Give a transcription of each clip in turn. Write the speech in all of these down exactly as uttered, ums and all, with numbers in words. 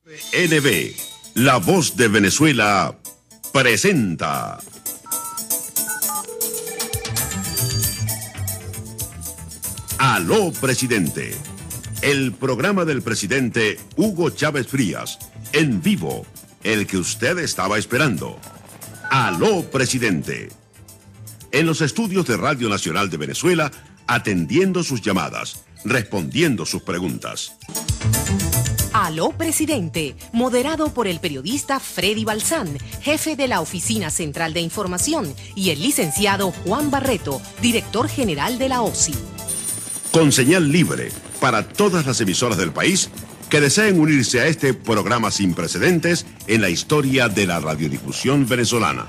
N B, La Voz de Venezuela, presenta Aló Presidente, el programa del presidente Hugo Chávez Frías, en vivo, el que usted estaba esperando. Aló Presidente. En los estudios de Radio Nacional de Venezuela, atendiendo sus llamadas, respondiendo sus preguntas. Aló Presidente, moderado por el periodista Freddy Balsán, jefe de la Oficina Central de Información, y el licenciado Juan Barreto, director general de la O S I. Con señal libre para todas las emisoras del país que deseen unirse a este programa sin precedentes en la historia de la radiodifusión venezolana.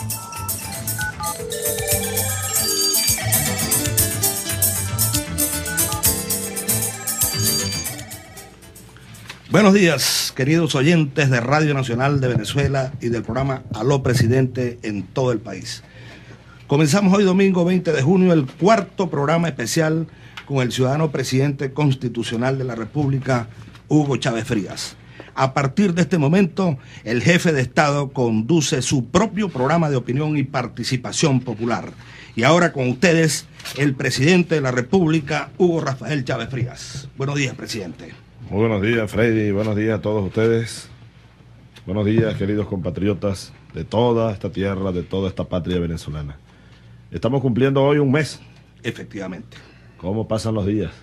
Buenos días, queridos oyentes de Radio Nacional de Venezuela y del programa Aló Presidente en todo el país. Comenzamos hoy domingo veinte de junio el cuarto programa especial con el ciudadano presidente constitucional de la República, Hugo Chávez Frías. A partir de este momento, el jefe de Estado conduce su propio programa de opinión y participación popular. Y ahora con ustedes, el presidente de la República, Hugo Rafael Chávez Frías. Buenos días, presidente. Muy buenos días, Freddy. Buenos días a todos ustedes. Buenos días, queridos compatriotas de toda esta tierra, de toda esta patria venezolana. Estamos cumpliendo hoy un mes. Efectivamente. ¿Cómo pasan los días?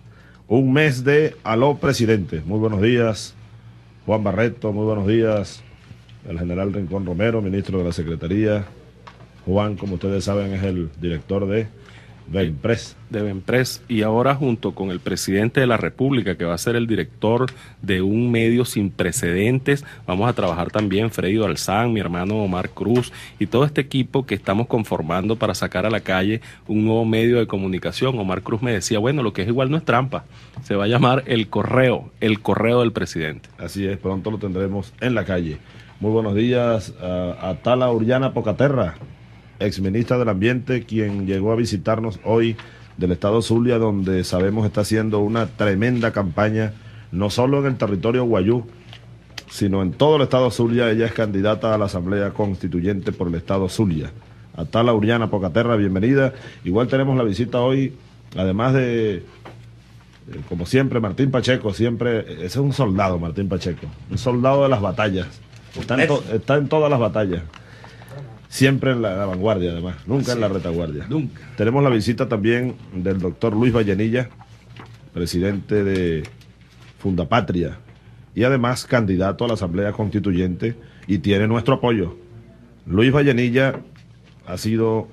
Un mes de Aló Presidente. Muy buenos días, Juan Barreto. Muy buenos días, el general Rincón Romero, ministro de la Secretaría. Juan, como ustedes saben, es el director de Venpres. De Venpres, y ahora junto con el presidente de la República, que va a ser el director de un medio sin precedentes, vamos a trabajar también Freddy Balsán, mi hermano Omar Cruz, y todo este equipo que estamos conformando para sacar a la calle un nuevo medio de comunicación. Omar Cruz me decía, bueno, lo que es igual no es trampa, se va a llamar El Correo, El Correo del Presidente. Así es, pronto lo tendremos en la calle. Muy buenos días a, a Tala Urllana Pocaterra, exministra del Ambiente, quien llegó a visitarnos hoy del estado Zulia, donde sabemos está haciendo una tremenda campaña, no solo en el territorio guayú, sino en todo el estado Zulia. Ella es candidata a la Asamblea Constituyente por el estado Zulia. Atala Urllana Pocaterra, bienvenida. Igual tenemos la visita hoy, además de, eh, como siempre, Martín Pacheco. Siempre, ese es un soldado, Martín Pacheco, un soldado de las batallas, está en, to, está en todas las batallas. Siempre en la, la vanguardia, además, nunca sí, en la retaguardia. Nunca. Tenemos la visita también del doctor Luis Vallenilla, presidente de Fundapatria, y además candidato a la Asamblea Constituyente, y tiene nuestro apoyo. Luis Vallenilla ha sido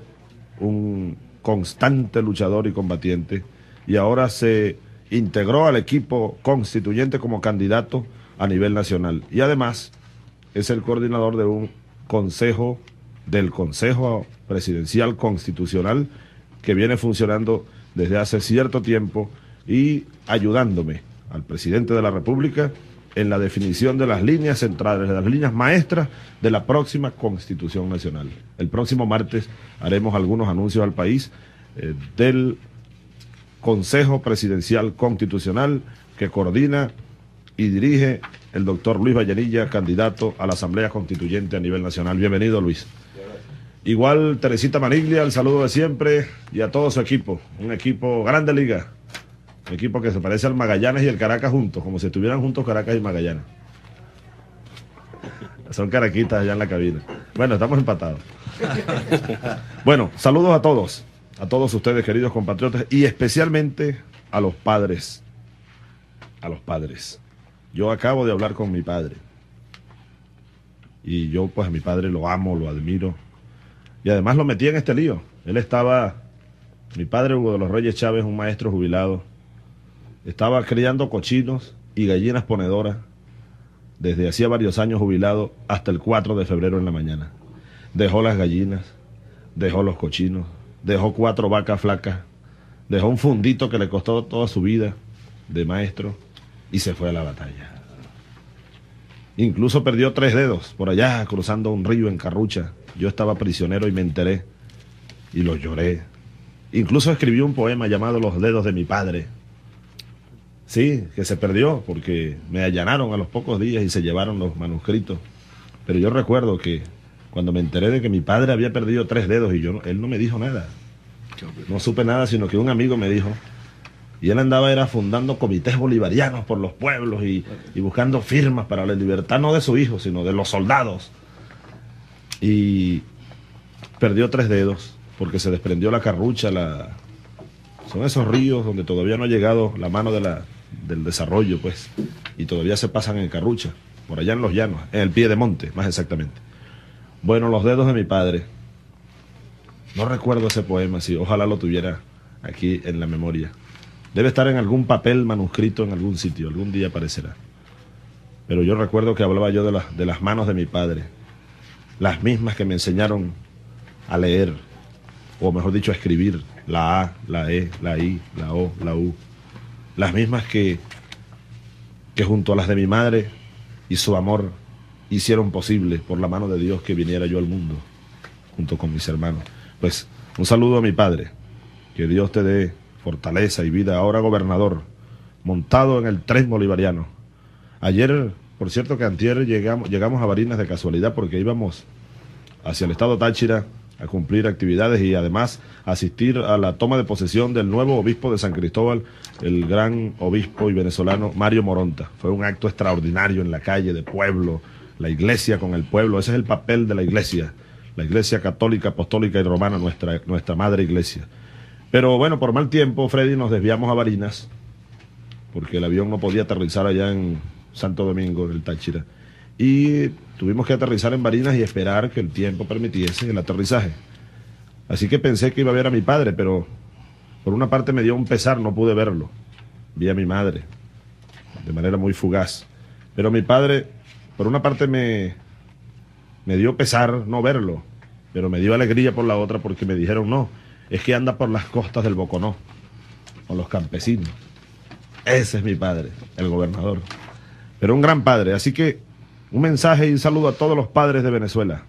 un constante luchador y combatiente, y ahora se integró al equipo constituyente como candidato a nivel nacional. Y además es el coordinador de un consejo del Consejo Presidencial Constitucional que viene funcionando desde hace cierto tiempo y ayudándome al presidente de la República en la definición de las líneas centrales, de las líneas maestras de la próxima Constitución Nacional. El próximo martes haremos algunos anuncios al país eh, del Consejo Presidencial Constitucional que coordina y dirige el doctor Luis Vallenilla, candidato a la Asamblea Constituyente a nivel nacional. Bienvenido, Luis. Igual Teresita Maniglia, el saludo de siempre, y a todo su equipo, un equipo grande liga, un equipo que se parece al Magallanes y el Caracas juntos, como si estuvieran juntos Caracas y Magallanes. Son caraquitas allá en la cabina. Bueno, estamos empatados. Bueno, saludos a todos, a todos ustedes, queridos compatriotas, y especialmente a los padres, a los padres. Yo acabo de hablar con mi padre, y yo pues a mi padre lo amo, lo admiro, y además lo metí en este lío. Él estaba, mi padre Hugo de los Reyes Chávez, un maestro jubilado, estaba criando cochinos y gallinas ponedoras desde hacía varios años jubilado hasta el cuatro de febrero en la mañana. Dejó las gallinas, dejó los cochinos, dejó cuatro vacas flacas, dejó un fundito que le costó toda su vida de maestro y se fue a la batalla. Incluso perdió tres dedos por allá cruzando un río en Carrucha. Yo estaba prisionero y me enteré y lo lloré. Incluso escribió un poema llamado Los dedos de mi padre. Sí, que se perdió porque me allanaron a los pocos días y se llevaron los manuscritos. Pero yo recuerdo que cuando me enteré de que mi padre había perdido tres dedos y yo no, él no me dijo nada. No supe nada, sino que un amigo me dijo. Y él andaba era fundando comités bolivarianos por los pueblos y, y buscando firmas para la libertad, no de su hijo, sino de los soldados. Y perdió tres dedos porque se desprendió la carrucha. La... Son esos ríos donde todavía no ha llegado la mano de la, del desarrollo, pues, y todavía se pasan en carrucha, por allá en los llanos, en el pie de monte, más exactamente. Bueno, los dedos de mi padre. No recuerdo ese poema, sí, ojalá lo tuviera aquí en la memoria. Debe estar en algún papel manuscrito en algún sitio, algún día aparecerá. Pero yo recuerdo que hablaba yo de, la, de las manos de mi padre, las mismas que me enseñaron a leer, o mejor dicho, a escribir, la A, la E, la I, la O, la U. Las mismas que, que junto a las de mi madre y su amor hicieron posible, por la mano de Dios, que viniera yo al mundo, junto con mis hermanos. Pues un saludo a mi padre, que Dios te dé fortaleza y vida, ahora gobernador, montado en el tren bolivariano. Ayer, por cierto que antier llegamos, llegamos a Barinas de casualidad porque íbamos hacia el estado Táchira a cumplir actividades y además asistir a la toma de posesión del nuevo obispo de San Cristóbal, el gran obispo y venezolano Mario Moronta. Fue un acto extraordinario en la calle de pueblo, la iglesia con el pueblo. Ese es el papel de la iglesia, la iglesia católica, apostólica y romana, nuestra, nuestra madre iglesia. Pero bueno, por mal tiempo, Freddy, nos desviamos a Barinas, porque el avión no podía aterrizar allá en Santo Domingo, en el Táchira. Y tuvimos que aterrizar en Barinas y esperar que el tiempo permitiese el aterrizaje. Así que pensé que iba a ver a mi padre, pero por una parte me dio un pesar, no pude verlo. Vi a mi madre, de manera muy fugaz. Pero mi padre, por una parte me, me dio pesar no verlo, pero me dio alegría por la otra porque me dijeron, no, es que anda por las costas del Boconó, con los campesinos. Ese es mi padre, el gobernador. Pero un gran padre, así que un mensaje y un saludo a todos los padres de Venezuela.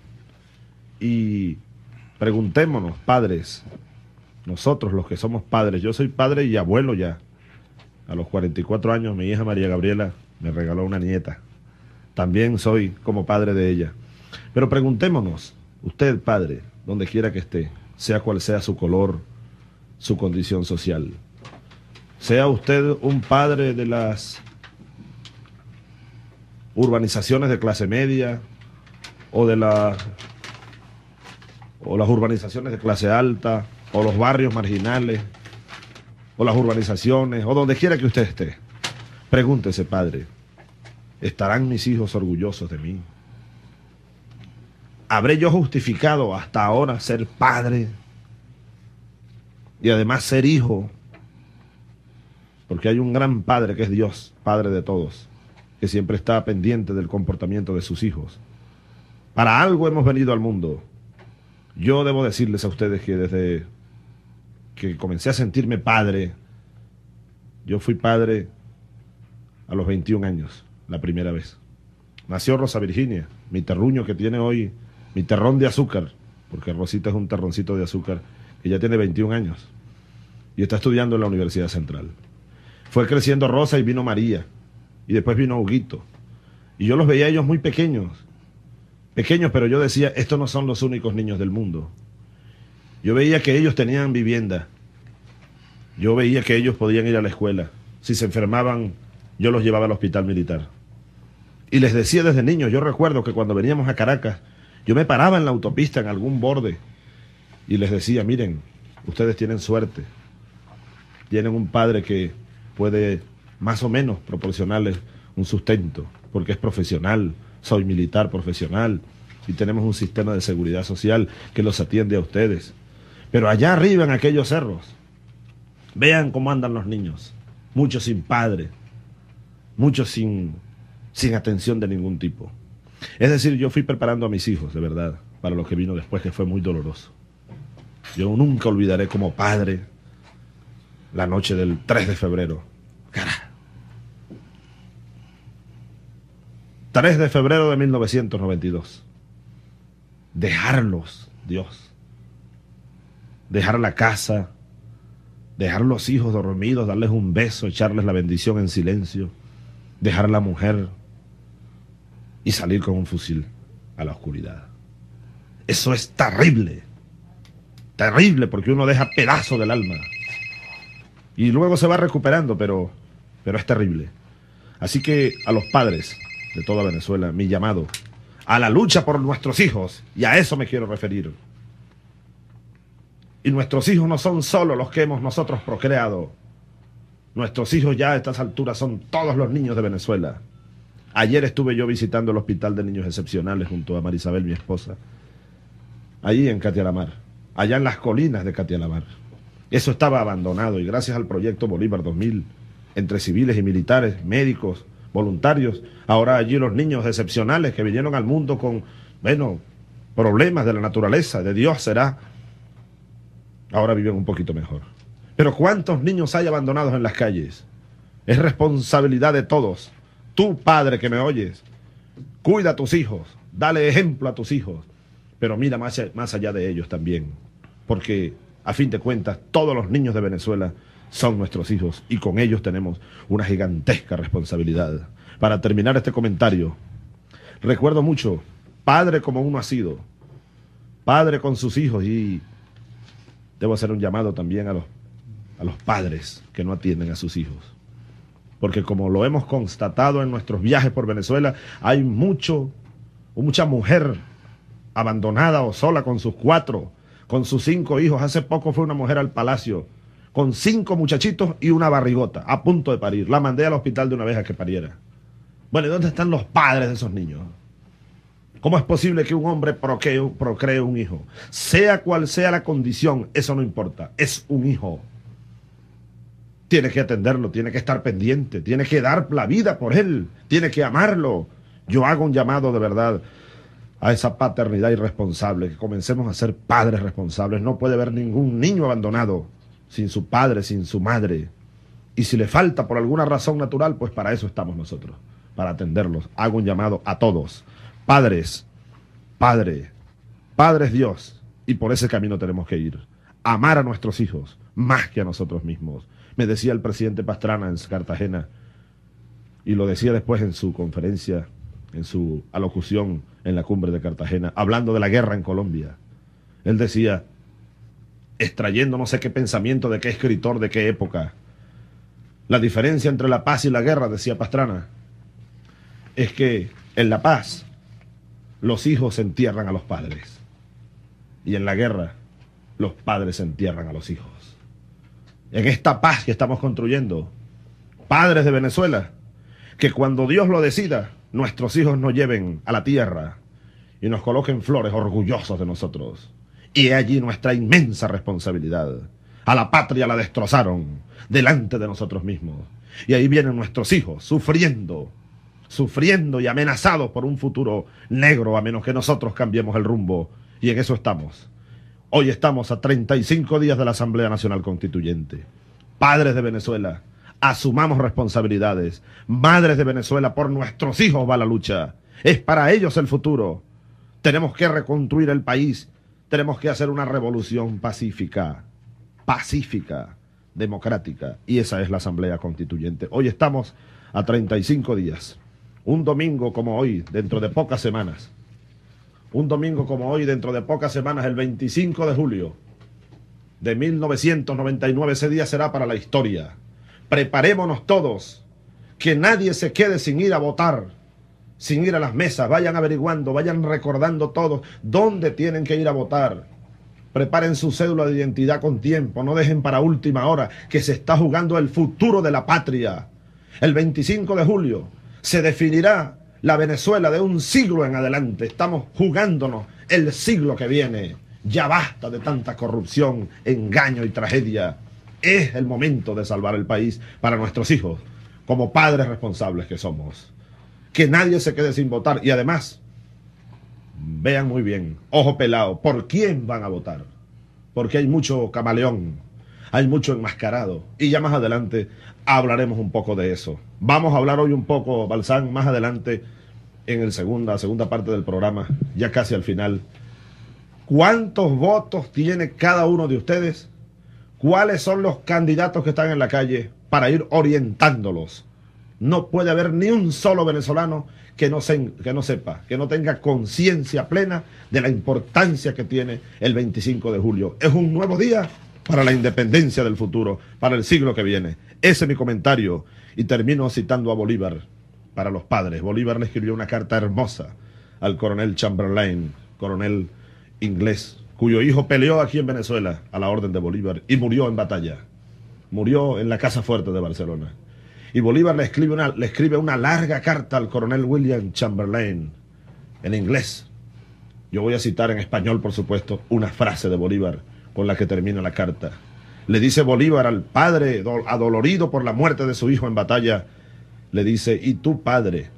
Y preguntémonos, padres, nosotros los que somos padres, yo soy padre y abuelo ya. A los cuarenta y cuatro años mi hija María Gabriela me regaló una nieta. También soy como padre de ella. Pero preguntémonos, usted padre, donde quiera que esté, sea cual sea su color, su condición social, sea usted un padre de las urbanizaciones de clase media o de la, o las urbanizaciones de clase alta o los barrios marginales o las urbanizaciones o donde quiera que usted esté, pregúntese, padre, ¿estarán mis hijos orgullosos de mí? ¿Habré yo justificado hasta ahora ser padre y además ser hijo? Porque hay un gran padre que es Dios, Padre de todos, que siempre está pendiente del comportamiento de sus hijos. Para algo hemos venido al mundo. Yo debo decirles a ustedes que desde que comencé a sentirme padre, yo fui padre a los veintiún años, la primera vez. Nació Rosa Virginia, mi terruño que tiene hoy, mi terrón de azúcar, porque Rosita es un terroncito de azúcar, que ya tiene veintiún años y está estudiando en la Universidad Central. Fue creciendo Rosa y vino María. Y después vino Huguito. Y yo los veía a ellos muy pequeños. Pequeños, pero yo decía, estos no son los únicos niños del mundo. Yo veía que ellos tenían vivienda. Yo veía que ellos podían ir a la escuela. Si se enfermaban, yo los llevaba al hospital militar. Y les decía desde niños, yo recuerdo que cuando veníamos a Caracas, yo me paraba en la autopista, en algún borde, y les decía, miren, ustedes tienen suerte. Tienen un padre que puede más o menos proporcionarles un sustento, porque es profesional, soy militar profesional, y tenemos un sistema de seguridad social que los atiende a ustedes. Pero allá arriba en aquellos cerros, vean cómo andan los niños, muchos sin padre, muchos sin, sin atención de ningún tipo. Es decir, yo fui preparando a mis hijos, de verdad, para lo que vino después, que fue muy doloroso. Yo nunca olvidaré como padre la noche del tres de febrero. Carajo. tres de febrero de mil novecientos noventa y dos. Dejarlos, Dios. Dejar la casa, dejar los hijos dormidos, darles un beso, echarles la bendición en silencio, dejar a la mujer y salir con un fusil a la oscuridad. Eso es terrible, terrible, porque uno deja pedazos del alma y luego se va recuperando, pero, pero es terrible. Así que a los padres de toda Venezuela, mi llamado a la lucha por nuestros hijos, y a eso me quiero referir. Y nuestros hijos no son solo los que hemos nosotros procreado. Nuestros hijos ya a estas alturas son todos los niños de Venezuela. Ayer estuve yo visitando el Hospital de Niños Excepcionales junto a Marisabel, mi esposa, allí en Catialamar, allá en las colinas de Catialamar. Eso estaba abandonado y gracias al proyecto Bolívar dos mil, entre civiles y militares, médicos, voluntarios, ahora allí los niños excepcionales que vinieron al mundo con, bueno, problemas de la naturaleza, de Dios será, ahora viven un poquito mejor. Pero ¿cuántos niños hay abandonados en las calles? Es responsabilidad de todos. Tú, padre que me oyes, cuida a tus hijos, dale ejemplo a tus hijos, pero mira más, más allá de ellos también, porque a fin de cuentas todos los niños de Venezuela son nuestros hijos y con ellos tenemos una gigantesca responsabilidad. Para terminar este comentario, recuerdo mucho, padre como uno ha sido, padre con sus hijos, y debo hacer un llamado también a los, a los padres que no atienden a sus hijos. Porque como lo hemos constatado en nuestros viajes por Venezuela, hay mucho, mucha mujer abandonada o sola con sus cuatro, con sus cinco hijos. Hace poco fue una mujer al palacio con cinco muchachitos y una barrigota, a punto de parir. La mandé al hospital de una vez a que pariera. Bueno, ¿y dónde están los padres de esos niños? ¿Cómo es posible que un hombre procree, procree un hijo? Sea cual sea la condición, eso no importa, es un hijo. Tiene que atenderlo, tiene que estar pendiente, tiene que dar la vida por él, tiene que amarlo. Yo hago un llamado de verdad a esa paternidad irresponsable, que comencemos a ser padres responsables. No puede haber ningún niño abandonado sin su padre, sin su madre. Y si le falta por alguna razón natural, pues para eso estamos nosotros, para atenderlos. Hago un llamado a todos. Padres, Padre, Padre es Dios, y por ese camino tenemos que ir. Amar a nuestros hijos más que a nosotros mismos. Me decía el presidente Pastrana en Cartagena, y lo decía después en su conferencia, en su alocución en la cumbre de Cartagena, hablando de la guerra en Colombia. Él decía, extrayendo no sé qué pensamiento de qué escritor, de qué época, la diferencia entre la paz y la guerra, decía Pastrana, es que en la paz los hijos entierran a los padres, y en la guerra los padres entierran a los hijos. En esta paz que estamos construyendo, padres de Venezuela, que cuando Dios lo decida, nuestros hijos nos lleven a la tierra y nos coloquen flores orgullosos de nosotros. Y allí nuestra inmensa responsabilidad. A la patria la destrozaron delante de nosotros mismos. Y ahí vienen nuestros hijos sufriendo, sufriendo y amenazados por un futuro negro, a menos que nosotros cambiemos el rumbo. Y en eso estamos. Hoy estamos a treinta y cinco días de la Asamblea Nacional Constituyente. Padres de Venezuela, asumamos responsabilidades. Madres de Venezuela, por nuestros hijos va la lucha. Es para ellos el futuro. Tenemos que reconstruir el país. Tenemos que hacer una revolución pacífica, pacífica, democrática. Y esa es la Asamblea Constituyente. Hoy estamos a treinta y cinco días. Un domingo como hoy, dentro de pocas semanas. Un domingo como hoy, dentro de pocas semanas, el veinticinco de julio de mil novecientos noventa y nueve, ese día será para la historia. Preparémonos todos, que nadie se quede sin ir a votar, sin ir a las mesas. Vayan averiguando, vayan recordando todos dónde tienen que ir a votar. Preparen su cédula de identidad con tiempo, no dejen para última hora, que se está jugando el futuro de la patria. El veinticinco de julio se definirá la Venezuela de un siglo en adelante. Estamos jugándonos el siglo que viene. Ya basta de tanta corrupción, engaño y tragedia. Es el momento de salvar el país para nuestros hijos, como padres responsables que somos. Que nadie se quede sin votar. Y además, vean muy bien, ojo pelado, ¿por quién van a votar? Porque hay mucho camaleón, hay mucho enmascarado. Y ya más adelante hablaremos un poco de eso. Vamos a hablar hoy un poco, Balsán, más adelante en el segunda, segunda parte del programa, ya casi al final. ¿Cuántos votos tiene cada uno de ustedes cuáles son los candidatos que están en la calle para ir orientándolos. No puede haber ni un solo venezolano que no, se, que no sepa, que no tenga conciencia plena de la importancia que tiene el veinticinco de julio. Es un nuevo día para la independencia del futuro, para el siglo que viene. Ese es mi comentario y termino citando a Bolívar para los padres. Bolívar le escribió una carta hermosa al coronel Chamberlain, coronel inglés, cuyo hijo peleó aquí en Venezuela a la orden de Bolívar y murió en batalla. Murió en la Casa Fuerte de Barcelona. Y Bolívar le escribe una, le escribe una larga carta al coronel William Chamberlain en inglés. Yo voy a citar en español, por supuesto, una frase de Bolívar con la que termina la carta. Le dice Bolívar al padre adolorido por la muerte de su hijo en batalla, le dice: y tú, padre,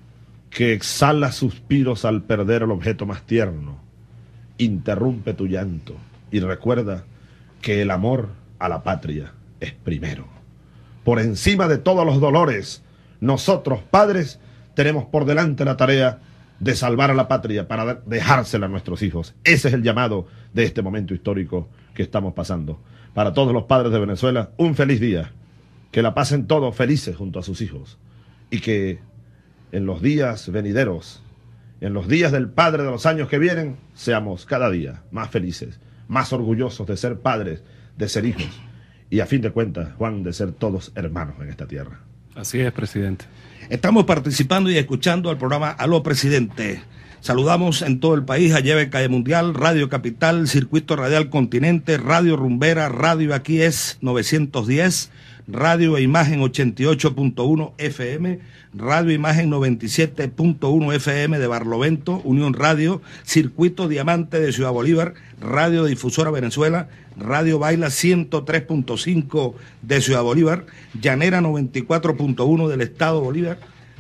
que exhala suspiros al perder el objeto más tierno, interrumpe tu llanto y recuerda que el amor a la patria es primero. Por encima de todos los dolores, nosotros, padres, tenemos por delante la tarea de salvar a la patria para dejársela a nuestros hijos. Ese es el llamado de este momento histórico que estamos pasando. Para todos los padres de Venezuela, un feliz día. Que la pasen todos felices junto a sus hijos. Y que en los días venideros, en los días del padre de los años que vienen, seamos cada día más felices, más orgullosos de ser padres, de ser hijos. Y a fin de cuentas, Juan, de ser todos hermanos en esta tierra. Así es, presidente. Estamos participando y escuchando el programa Aló Presidente. Saludamos en todo el país a Lleve Calle Mundial, Radio Capital, Circuito Radial Continente, Radio Rumbera, Radio Aquí es novecientos diez, Radio e Imagen ochenta y ocho punto uno F M, Radio Imagen noventa y siete punto uno F M de Barlovento, Unión Radio, Circuito Diamante de Ciudad Bolívar, Radio Difusora Venezuela, Radio Baila ciento tres punto cinco de Ciudad Bolívar, Llanera noventa y cuatro punto uno del Estado Bolívar,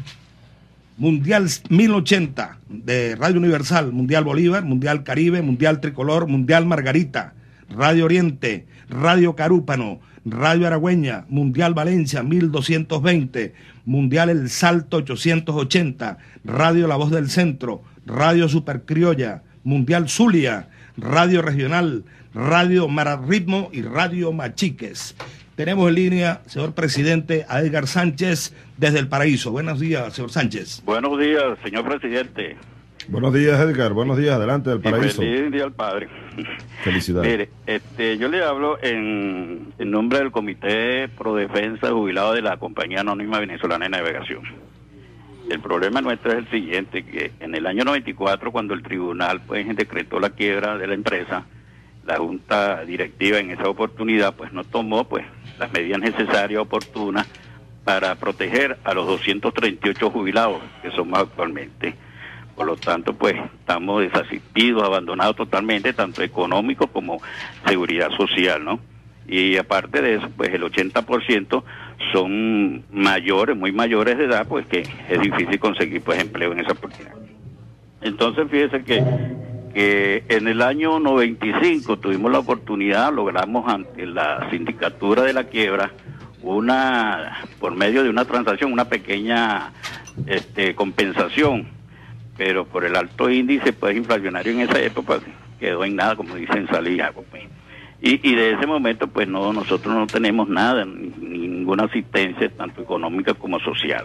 Mundial mil ochenta de Radio Universal, Mundial Bolívar, Mundial Caribe, Mundial Tricolor, Mundial Margarita, Radio Oriente, Radio Carúpano, Radio Aragüeña, Mundial Valencia mil doscientos veinte, Mundial El Salto ochocientos ochenta, Radio La Voz del Centro, Radio Supercriolla, Mundial Zulia, Radio Regional, Radio Mararritmo y Radio Machiques. Tenemos en línea, señor presidente, a Edgar Sánchez desde El Paraíso. Buenos días, señor Sánchez. Buenos días, señor presidente. Buenos días, Edgar. Buenos días. Adelante del Paraíso. Y feliz día al padre. Felicidades. Mire, este, yo le hablo en, en nombre del Comité Pro Defensa Jubilado de la Compañía Anónima Venezolana de Navegación. El problema nuestro es el siguiente, que en el año noventa y cuatro, cuando el tribunal pues decretó la quiebra de la empresa, la junta directiva en esa oportunidad pues no tomó pues las medidas necesarias oportunas para proteger a los doscientos treinta y ocho jubilados que somos actualmente. Por lo tanto, pues estamos desasistidos, abandonados totalmente, tanto económico como seguridad social, ¿no? Y aparte de eso, pues el ochenta por ciento son mayores, muy mayores de edad, pues que es difícil conseguir pues empleo en esa oportunidad. Entonces, fíjese que, que en el año noventa y cinco tuvimos la oportunidad, logramos ante la sindicatura de la quiebra, una, por medio de una transacción, una pequeña este, compensación, pero por el alto índice pues inflacionario en esa época quedó en nada, como dicen, salía pues. y, y de ese momento pues no, nosotros no tenemos nada, ni, ninguna asistencia tanto económica como social.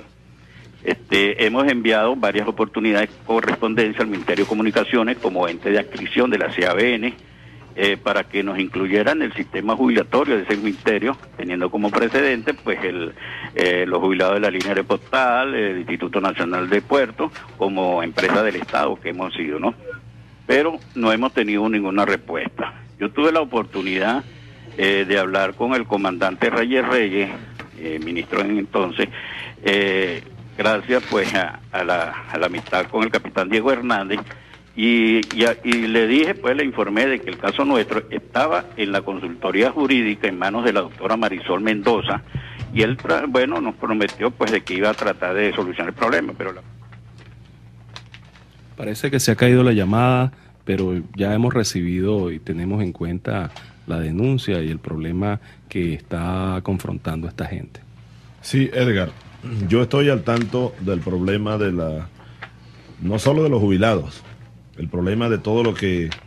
Este, hemos enviado varias oportunidades de correspondencia al Ministerio de Comunicaciones como ente de adscripción de la C A B N eh, para que nos incluyeran en el sistema jubilatorio de ese ministerio, teniendo como precedente pues el, eh, los jubilados de la línea de postal, el Instituto Nacional de Puertos, como empresa del Estado que hemos sido, ¿no? Pero no hemos tenido ninguna respuesta. Yo tuve la oportunidad eh, de hablar con el comandante Reyes Reyes, eh, ministro en entonces, eh, gracias pues a, a, la, a la amistad con el capitán Diego Hernández, y, y, y le dije, pues le informé de que el caso nuestro estaba en la consultoría jurídica en manos de la doctora Marisol Mendoza, y él, bueno, nos prometió pues de que iba a tratar de solucionar el problema, pero la... Parece que se ha caído la llamada, pero ya hemos recibido y tenemos en cuenta la denuncia y el problema que está confrontando esta gente. Sí, Edgar, yo estoy al tanto del problema de la, no solo de los jubilados, el problema de todo lo que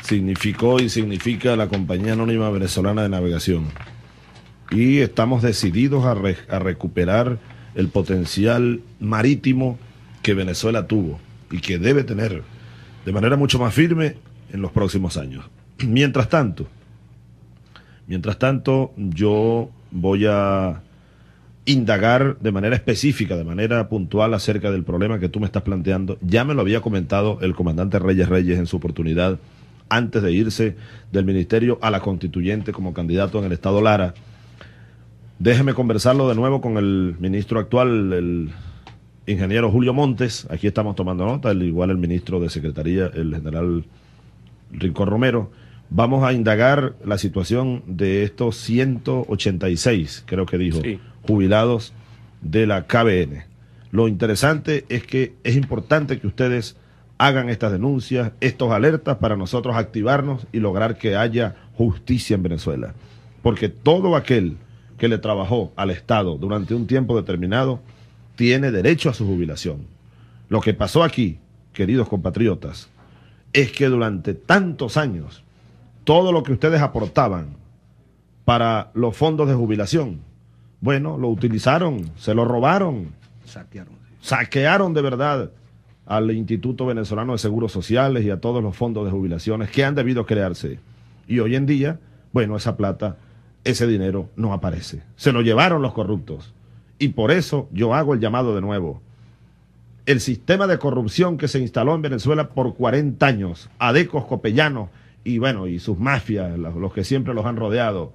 significó y significa la Compañía Anónima Venezolana de Navegación. Y estamos decididos a, re, a recuperar el potencial marítimo que Venezuela tuvo y que debe tener de manera mucho más firme en los próximos años. Mientras tanto, mientras tanto, yo voy a indagar de manera específica, de manera puntual acerca del problema que tú me estás planteando. Ya me lo había comentado el comandante Reyes Reyes en su oportunidad, antes de irse del ministerio a la constituyente como candidato en el estado Lara. Déjeme conversarlo de nuevo con el ministro actual, el ingeniero Julio Montes. Aquí estamos tomando nota, el, igual el ministro de Secretaría, el general Rincón Romero. Vamos a indagar la situación de estos ciento ochenta y seis, creo que dijo, sí, jubilados de la K B N. Lo interesante es que es importante que ustedes hagan estas denuncias, estos alertas, para nosotros activarnos y lograr que haya justicia en Venezuela. Porque todo aquel que le trabajó al Estado durante un tiempo determinado tiene derecho a su jubilación. Lo que pasó aquí, queridos compatriotas, es que durante tantos años, todo lo que ustedes aportaban para los fondos de jubilación, bueno, lo utilizaron, se lo robaron, saquearon, saquearon de verdad al Instituto Venezolano de Seguros Sociales y a todos los fondos de jubilaciones que han debido crearse. Y hoy en día, bueno, esa plata, ese dinero no aparece. Se lo llevaron los corruptos. Y por eso yo hago el llamado de nuevo. El sistema de corrupción que se instaló en Venezuela por cuarenta años, adecos, copellanos y bueno, y sus mafias, los que siempre los han rodeado,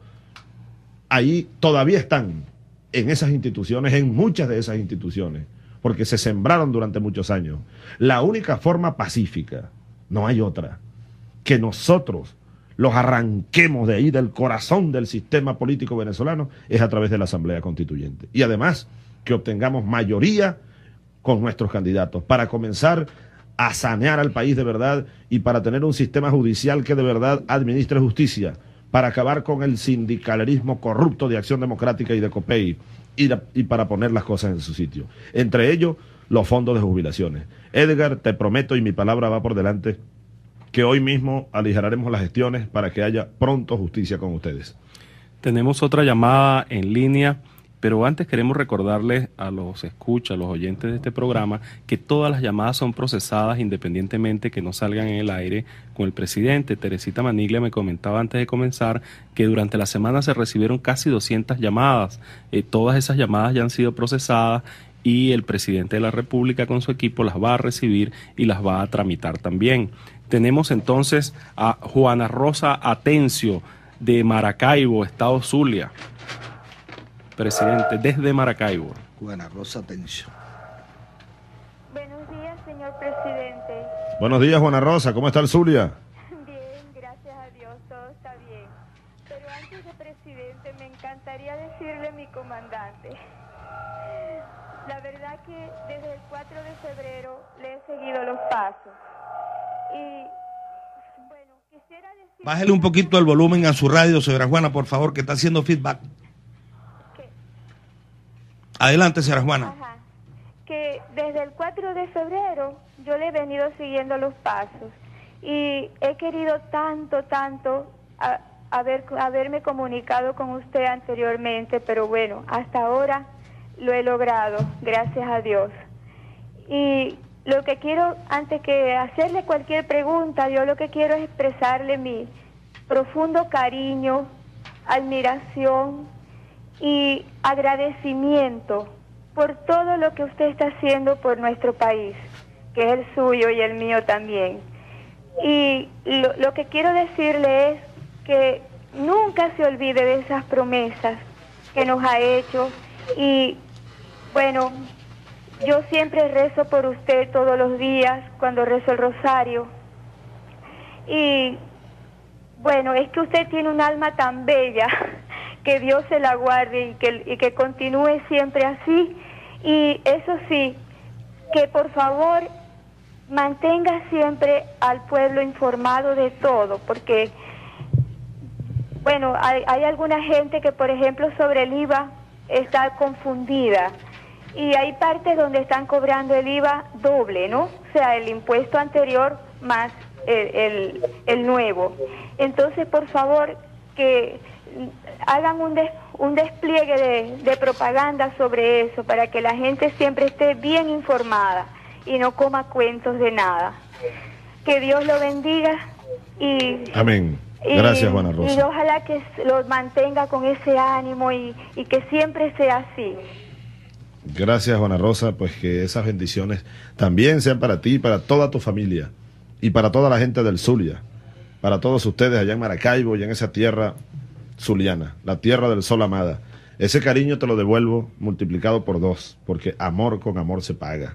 ahí todavía están en esas instituciones, en muchas de esas instituciones, porque se sembraron durante muchos años. La única forma pacífica, no hay otra, que nosotros los arranquemos de ahí, del corazón del sistema político venezolano, es a través de la Asamblea Constituyente. Y además, que obtengamos mayoría con nuestros candidatos, para comenzar a sanear al país de verdad y para tener un sistema judicial que de verdad administre justicia, para acabar con el sindicalismo corrupto de Acción Democrática y de COPEI, y, la, y para poner las cosas en su sitio. Entre ellos, los fondos de jubilaciones. Edgar, te prometo, y mi palabra va por delante, que hoy mismo aligeraremos las gestiones para que haya pronto justicia con ustedes. Tenemos otra llamada en línea, pero antes queremos recordarles a los escuchas, a los oyentes de este programa, que todas las llamadas son procesadas independientemente que no salgan en el aire con el presidente. Teresita Maniglia me comentaba antes de comenzar que durante la semana se recibieron casi doscientas llamadas. Eh, todas esas llamadas ya han sido procesadas y el presidente de la República con su equipo las va a recibir y las va a tramitar también. Tenemos entonces a Juana Rosa Atencio de Maracaibo, Estado Zulia. Presidente, desde Maracaibo. Juana Rosa Atencio. Buenos días, señor presidente. Buenos días, Juana Rosa. ¿Cómo está el Zulia? Bien, gracias a Dios, todo está bien. Pero antes de presidente, me encantaría decirle a mi comandante. La verdad que desde el cuatro de febrero le he seguido los pasos. Y, bueno, quisiera decir... Bájele un poquito el volumen a su radio, señora Juana, por favor, que está haciendo feedback. ¿Qué? Adelante, señora Juana. Ajá. Que desde el cuatro de febrero yo le he venido siguiendo los pasos. Y he querido tanto, tanto a, haber, haberme comunicado con usted anteriormente, pero bueno, hasta ahora lo he logrado, gracias a Dios. Y lo que quiero, antes que hacerle cualquier pregunta, yo lo que quiero es expresarle mi profundo cariño, admiración y agradecimiento por todo lo que usted está haciendo por nuestro país, que es el suyo y el mío también. Y lo, lo que quiero decirle es que nunca se olvide de esas promesas que nos ha hecho. Y bueno, yo siempre rezo por usted todos los días cuando rezo el rosario. Y bueno, es que usted tiene un alma tan bella, que Dios se la guarde y que, y que continúe siempre así. Y eso sí, que por favor mantenga siempre al pueblo informado de todo, porque bueno, hay, hay alguna gente que, por ejemplo, sobre el I V A está confundida. Y hay partes donde están cobrando el I V A doble, ¿no? O sea, el impuesto anterior más el, el, el nuevo. Entonces, por favor, que hagan un, des, un despliegue de, de propaganda sobre eso, para que la gente siempre esté bien informada y no coma cuentos de nada. Que Dios lo bendiga y... Amén. Gracias, Juana Rosa. Y ojalá que lo mantenga con ese ánimo y, y que siempre sea así. Gracias, Juana Rosa, pues que esas bendiciones también sean para ti y para toda tu familia y para toda la gente del Zulia, para todos ustedes allá en Maracaibo y en esa tierra zuliana, la tierra del sol amada. Ese cariño te lo devuelvo multiplicado por dos, porque amor con amor se paga.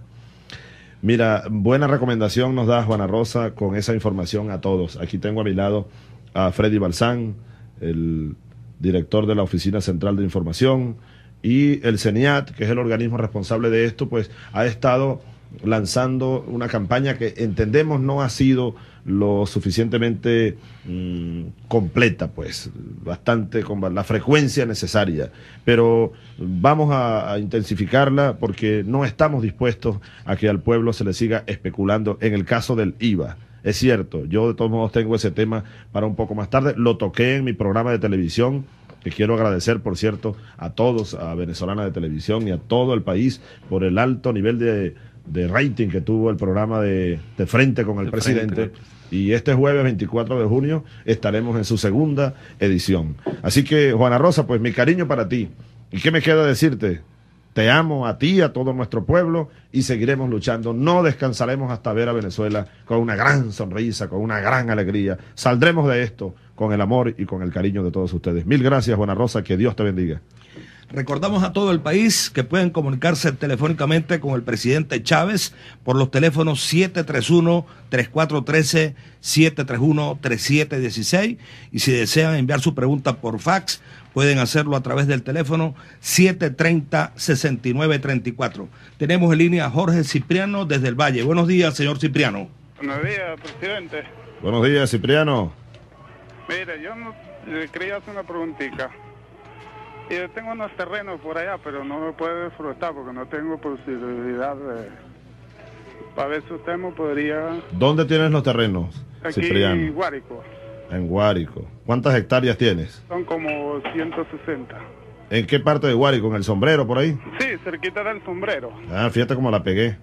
Mira, buena recomendación nos da Juana Rosa con esa información a todos. Aquí tengo a mi lado a Freddy Balsán, el director de la Oficina Central de Información, y el CENIAT, que es el organismo responsable de esto, pues ha estado lanzando una campaña que entendemos no ha sido lo suficientemente mmm, completa, pues, bastante con la frecuencia necesaria, pero vamos a, a intensificarla porque no estamos dispuestos a que al pueblo se le siga especulando en el caso del I V A. Es cierto, yo de todos modos tengo ese tema para un poco más tarde, lo toqué en mi programa de televisión, que quiero agradecer, por cierto, a todos, a Venezolana de Televisión y a todo el país por el alto nivel de, de rating que tuvo el programa de, de Frente con el de Presidente. Frente. Y este jueves veinticuatro de junio estaremos en su segunda edición. Así que, Juana Rosa, pues mi cariño para ti. ¿Y qué me queda decirte? Te amo a ti, a todo nuestro pueblo, y seguiremos luchando. No descansaremos hasta ver a Venezuela con una gran sonrisa, con una gran alegría. Saldremos de esto con el amor y con el cariño de todos ustedes. Mil gracias, Juana Rosa, que Dios te bendiga. Recordamos a todo el país que pueden comunicarse telefónicamente con el presidente Chávez por los teléfonos siete tres uno, tres cuatro uno tres, siete tres uno, tres siete uno seis, y si desean enviar su pregunta por fax, pueden hacerlo a través del teléfono siete tres cero, seis nueve tres cuatro. Tenemos en línea a Jorge Cipriano desde el Valle. Buenos días, señor Cipriano. Buenos días, presidente. Buenos días, Cipriano. Mire, yo no, le quería hacer una preguntita. Yo tengo unos terrenos por allá, pero no me puedo disfrutar porque no tengo posibilidad de... Para ver si usted me podría... ¿Dónde tienes los terrenos, Aquí Cipriano? en Guárico. En Guárico. ¿Cuántas hectáreas tienes? Son como ciento sesenta. ¿En qué parte de Guárico? ¿En el Sombrero, por ahí? Sí, cerquita del Sombrero. Ah, fíjate cómo la pegué.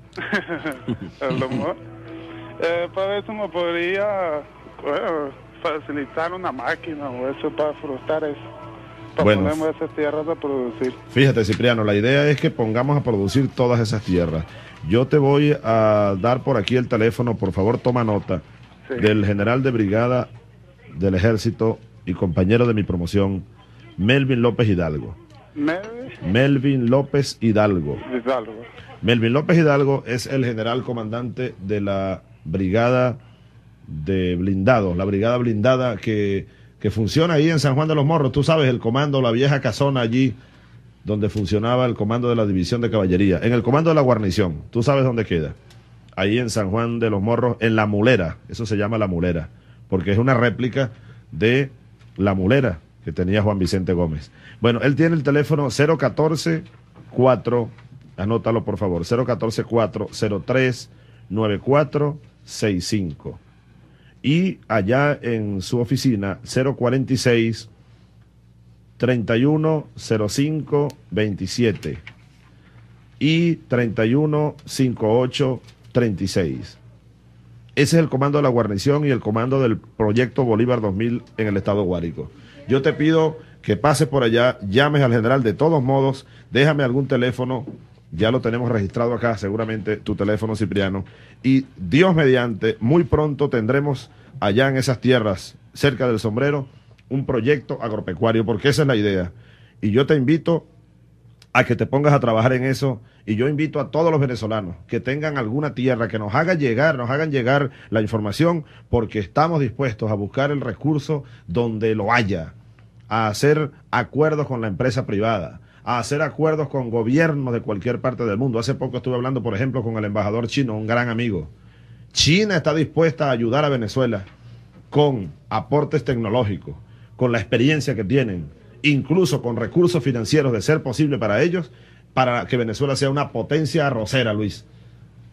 A lo mejor. Eh, para ver si me podría bueno, facilitar una máquina o eso para frustrar eso. Para bueno, poner esas tierras a producir. Fíjate, Cipriano, la idea es que pongamos a producir todas esas tierras. Yo te voy a dar por aquí el teléfono, por favor toma nota, sí, del general de brigada del ejército y compañero de mi promoción, Melvin López Hidalgo. ¿Melvin? Melvin López Hidalgo. Hidalgo. Melvin López Hidalgo es el general comandante de la brigada de blindados, la brigada blindada que, que funciona ahí en San Juan de los Morros. Tú sabes, el comando, la vieja casona allí, donde funcionaba el comando de la división de caballería, en el comando de la guarnición. Tú sabes dónde queda. Ahí en San Juan de los Morros, en La Mulera. Eso se llama La Mulera, porque es una réplica de La Mulera que tenía Juan Vicente Gómez. Bueno, él tiene el teléfono cero catorce cuatro, anótalo por favor, cero catorce cuatro cero tres nueve cuatro seis cinco. Y allá en su oficina, cero cuarenta y seis, treinta y uno cero cinco veintisiete y treinta y uno cincuenta y ocho treinta y seis. Ese es el comando de la guarnición y el comando del proyecto Bolívar dos mil en el estado de Guárico. Yo te pido que pases por allá, llames al general, de todos modos, déjame algún teléfono, ya lo tenemos registrado acá, seguramente tu teléfono, Cipriano, y Dios mediante, muy pronto tendremos allá en esas tierras, cerca del Sombrero, un proyecto agropecuario, porque esa es la idea. Y yo te invito a que te pongas a trabajar en eso, y yo invito a todos los venezolanos que tengan alguna tierra, que nos hagan llegar, nos hagan llegar la información, porque estamos dispuestos a buscar el recurso donde lo haya, a hacer acuerdos con la empresa privada, a hacer acuerdos con gobiernos de cualquier parte del mundo. Hace poco estuve hablando, por ejemplo, con el embajador chino, un gran amigo. China está dispuesta a ayudar a Venezuela con aportes tecnológicos, con la experiencia que tienen, incluso con recursos financieros de ser posible para ellos, para que Venezuela sea una potencia arrocera, Luis.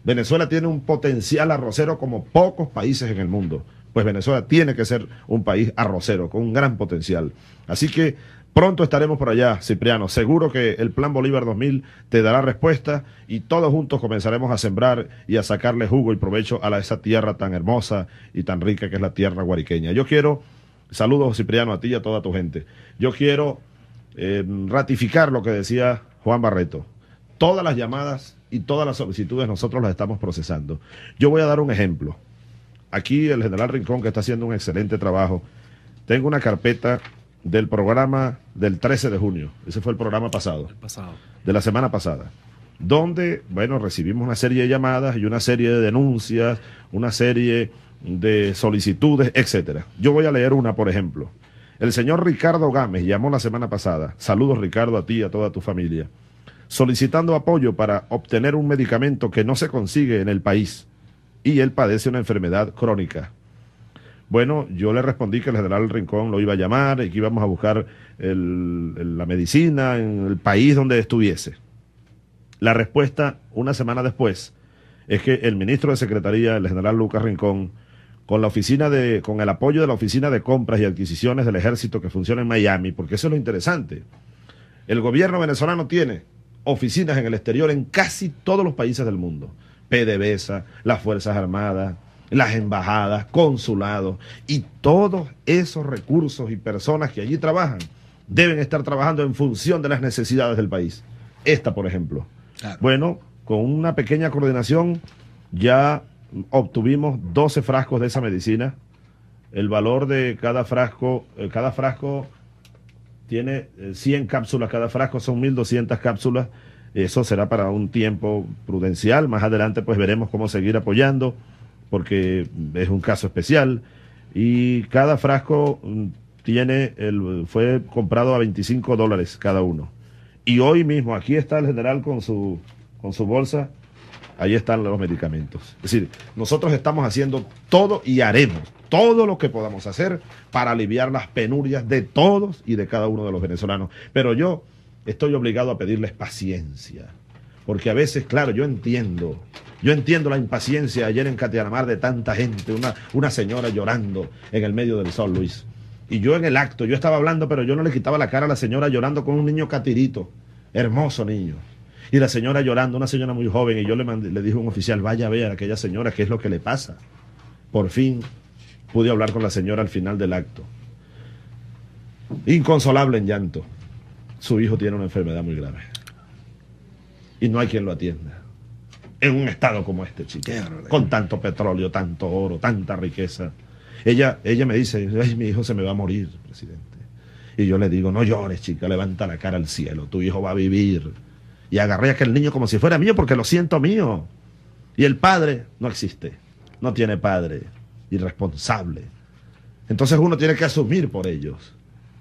Venezuela tiene un potencial arrocero como pocos países en el mundo. Pues Venezuela tiene que ser un país arrocero, con un gran potencial. Así que pronto estaremos por allá, Cipriano. Seguro que el Plan Bolívar dos mil te dará respuesta y todos juntos comenzaremos a sembrar y a sacarle jugo y provecho a la, esa tierra tan hermosa y tan rica que es la tierra guariqueña. Yo quiero, saludos Cipriano a ti y a toda tu gente, yo quiero eh, ratificar lo que decía Juan Barreto. Todas las llamadas y todas las solicitudes nosotros las estamos procesando. Yo voy a dar un ejemplo. Aquí el general Rincón, que está haciendo un excelente trabajo, tengo una carpeta del programa del trece de junio, ese fue el programa pasado, el pasado, de la semana pasada, donde, bueno, recibimos una serie de llamadas y una serie de denuncias, una serie de solicitudes, etcétera. Yo voy a leer una, por ejemplo. El señor Ricardo Gámez llamó la semana pasada, saludos Ricardo a ti y a toda tu familia, solicitando apoyo para obtener un medicamento que no se consigue en el país, y él padece una enfermedad crónica. Bueno, yo le respondí que el general Rincón lo iba a llamar y que íbamos a buscar el, el, la medicina en el país donde estuviese. La respuesta, una semana después, es que el ministro de Secretaría, el general Lucas Rincón, con la oficina de, con el apoyo de la Oficina de Compras y Adquisiciones del Ejército que funciona en Miami, porque eso es lo interesante, el gobierno venezolano tiene oficinas en el exterior en casi todos los países del mundo. PDVSA, las Fuerzas Armadas, las embajadas, consulados, y todos esos recursos y personas que allí trabajan deben estar trabajando en función de las necesidades del país. Esta, por ejemplo. Claro. Bueno, con una pequeña coordinación ya obtuvimos doce frascos de esa medicina. El valor de cada frasco, eh, cada frasco tiene eh, cien cápsulas, cada frasco son mil doscientas cápsulas. Eso será para un tiempo prudencial. Más adelante pues veremos cómo seguir apoyando, porque es un caso especial. Y cada frasco tiene el, fue comprado a veinticinco dólares cada uno. Y hoy mismo, aquí está el general con su, con su bolsa, ahí están los medicamentos. Es decir, nosotros estamos haciendo todo y haremos todo lo que podamos hacer para aliviar las penurias de todos y de cada uno de los venezolanos. Pero yo estoy obligado a pedirles paciencia, porque a veces, claro, yo entiendo, yo entiendo la impaciencia ayer en Catianamar de tanta gente, una, una señora llorando en el medio del sol, Luis. Y yo en el acto, yo estaba hablando, pero yo no le quitaba la cara a la señora llorando con un niño catirito, hermoso niño. Y la señora llorando, una señora muy joven, y yo le, mandé, le dije a un oficial, vaya a ver a aquella señora qué es lo que le pasa. Por fin pude hablar con la señora al final del acto. Inconsolable en llanto. Su hijo tiene una enfermedad muy grave. Y no hay quien lo atienda. En un estado como este, chico. Con tanto petróleo, tanto oro, tanta riqueza. Ella, ella me dice, ay, mi hijo se me va a morir, presidente. Y yo le digo, no llores, chica, levanta la cara al cielo. Tu hijo va a vivir. Y agarré a aquel niño como si fuera mío, porque lo siento mío. Y el padre no existe. No tiene padre. Irresponsable. Entonces uno tiene que asumir por ellos.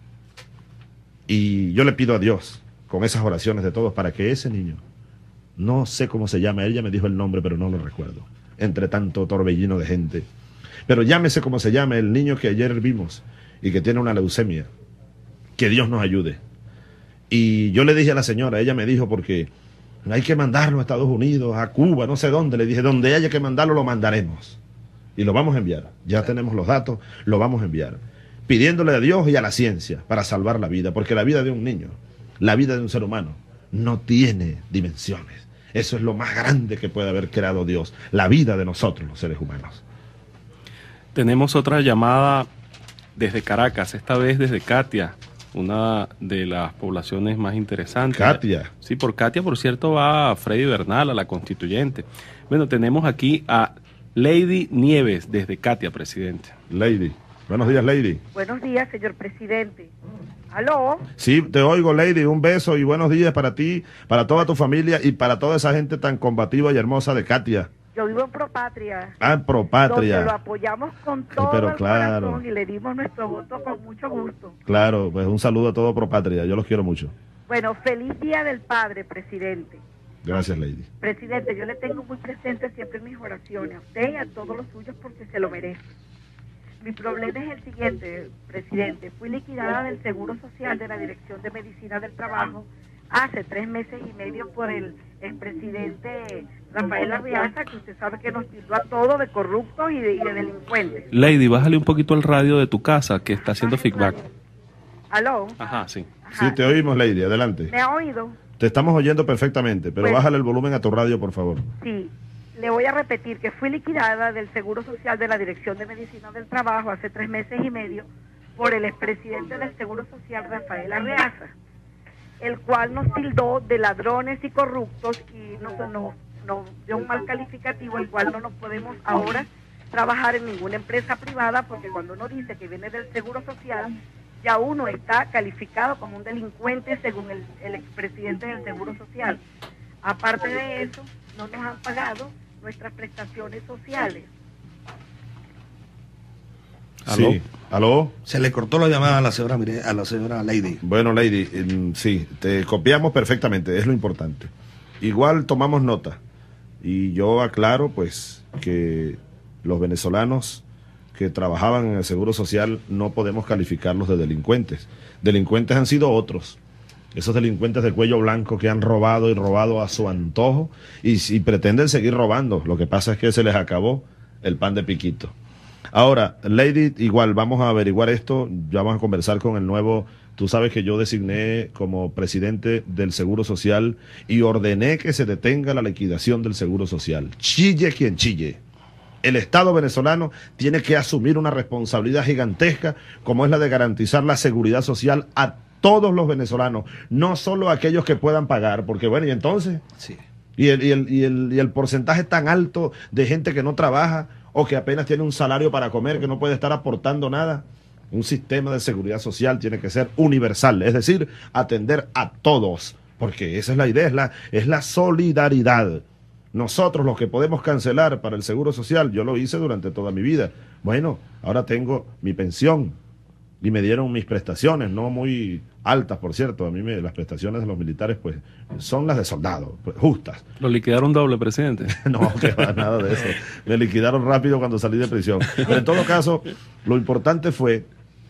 Y yo le pido a Dios, con esas oraciones de todos, para que ese niño, no sé cómo se llama, ella me dijo el nombre, pero no lo recuerdo, entre tanto torbellino de gente, pero llámese como se llame, el niño que ayer vimos y que tiene una leucemia, que Dios nos ayude. Y yo le dije a la señora, ella me dijo, porque hay que mandarlo a Estados Unidos, a Cuba, no sé dónde, le dije, donde haya que mandarlo, lo mandaremos. Y lo vamos a enviar, ya tenemos los datos, lo vamos a enviar. Pidiéndole a Dios y a la ciencia para salvar la vida, porque la vida de un niño, la vida de un ser humano, no tiene dimensiones. Eso es lo más grande que puede haber creado Dios, la vida de nosotros, los seres humanos. Tenemos otra llamada desde Caracas, esta vez desde Katia, una de las poblaciones más interesantes. Katia. Sí, por Katia, por cierto, va Freddy Bernal, a la constituyente. Bueno, tenemos aquí a Lady Nieves desde Katia, presidente. Lady. Buenos días, Lady. Buenos días, señor presidente. ¿Aló? Sí, te oigo, Lady. Un beso y buenos días para ti, para toda tu familia y para toda esa gente tan combativa y hermosa de Katia. Yo vivo en Propatria. Ah, en Propatria. Donde lo apoyamos con todo Pero el claro. corazón y le dimos nuestro voto con mucho gusto. Claro, pues un saludo a todo Propatria. Yo los quiero mucho. Bueno, feliz Día del Padre, presidente. Gracias, Lady. Presidente, yo le tengo muy presente siempre en mis oraciones, a usted y a todos los suyos, porque se lo merece. Mi problema es el siguiente, presidente. Fui liquidada del Seguro Social de la Dirección de Medicina del Trabajo hace tres meses y medio por el expresidente Rafael Arriaza, que usted sabe que nos tildó a todos de corruptos y de, y de delincuentes. Lady, bájale un poquito el radio de tu casa, que está haciendo feedback. ¿Aló? Ajá, sí. Ajá. Sí, te oímos, Lady, adelante. ¿Me ha oído? Te estamos oyendo perfectamente, pero Pues- bájale el volumen a tu radio, por favor. Sí. Le voy a repetir que fui liquidada del Seguro Social de la Dirección de Medicina del Trabajo hace tres meses y medio por el expresidente del Seguro Social, Rafael Arriaza, el cual nos tildó de ladrones y corruptos y nos, nos, nos dio un mal calificativo, el cual no nos podemos ahora trabajar en ninguna empresa privada, porque cuando uno dice que viene del Seguro Social, ya uno está calificado como un delincuente según el, el expresidente del Seguro Social. Aparte de eso, no nos han pagado nuestras prestaciones sociales. ¿Aló? Sí. ¿Aló? Se le cortó la llamada a la señora Mire, a la señora Lady. Bueno, Lady, eh, sí, te copiamos perfectamente, es lo importante. Igual tomamos nota. Y yo aclaro, pues, que los venezolanos que trabajaban en el Seguro Social no podemos calificarlos de delincuentes. Delincuentes han sido otros. Esos delincuentes de cuello blanco que han robado y robado a su antojo y, y pretenden seguir robando. Lo que pasa es que se les acabó el pan de piquito. Ahora, Lady, igual vamos a averiguar esto, ya vamos a conversar con el nuevo, tú sabes que yo designé como presidente del Seguro Social y ordené que se detenga la liquidación del Seguro Social. Chille quien chille. El Estado venezolano tiene que asumir una responsabilidad gigantesca como es la de garantizar la seguridad social a todos los venezolanos, no solo a aquellos que puedan pagar, porque bueno, y entonces, Sí. y el, y el, y el, y el porcentaje tan alto de gente que no trabaja o que apenas tiene un salario para comer, que no puede estar aportando nada. Un sistema de seguridad social tiene que ser universal, es decir, atender a todos, porque esa es la idea, es la, es la solidaridad. Nosotros los que podemos cancelar para el Seguro Social, yo lo hice durante toda mi vida. Bueno, ahora tengo mi pensión y me dieron mis prestaciones, no muy altas, por cierto. A mí me, las prestaciones de los militares pues son las de soldados, pues, justas. ¿Lo liquidaron doble, presidente? No, que va, nada de eso. Me liquidaron rápido cuando salí de prisión. Pero en todo caso, lo importante fue,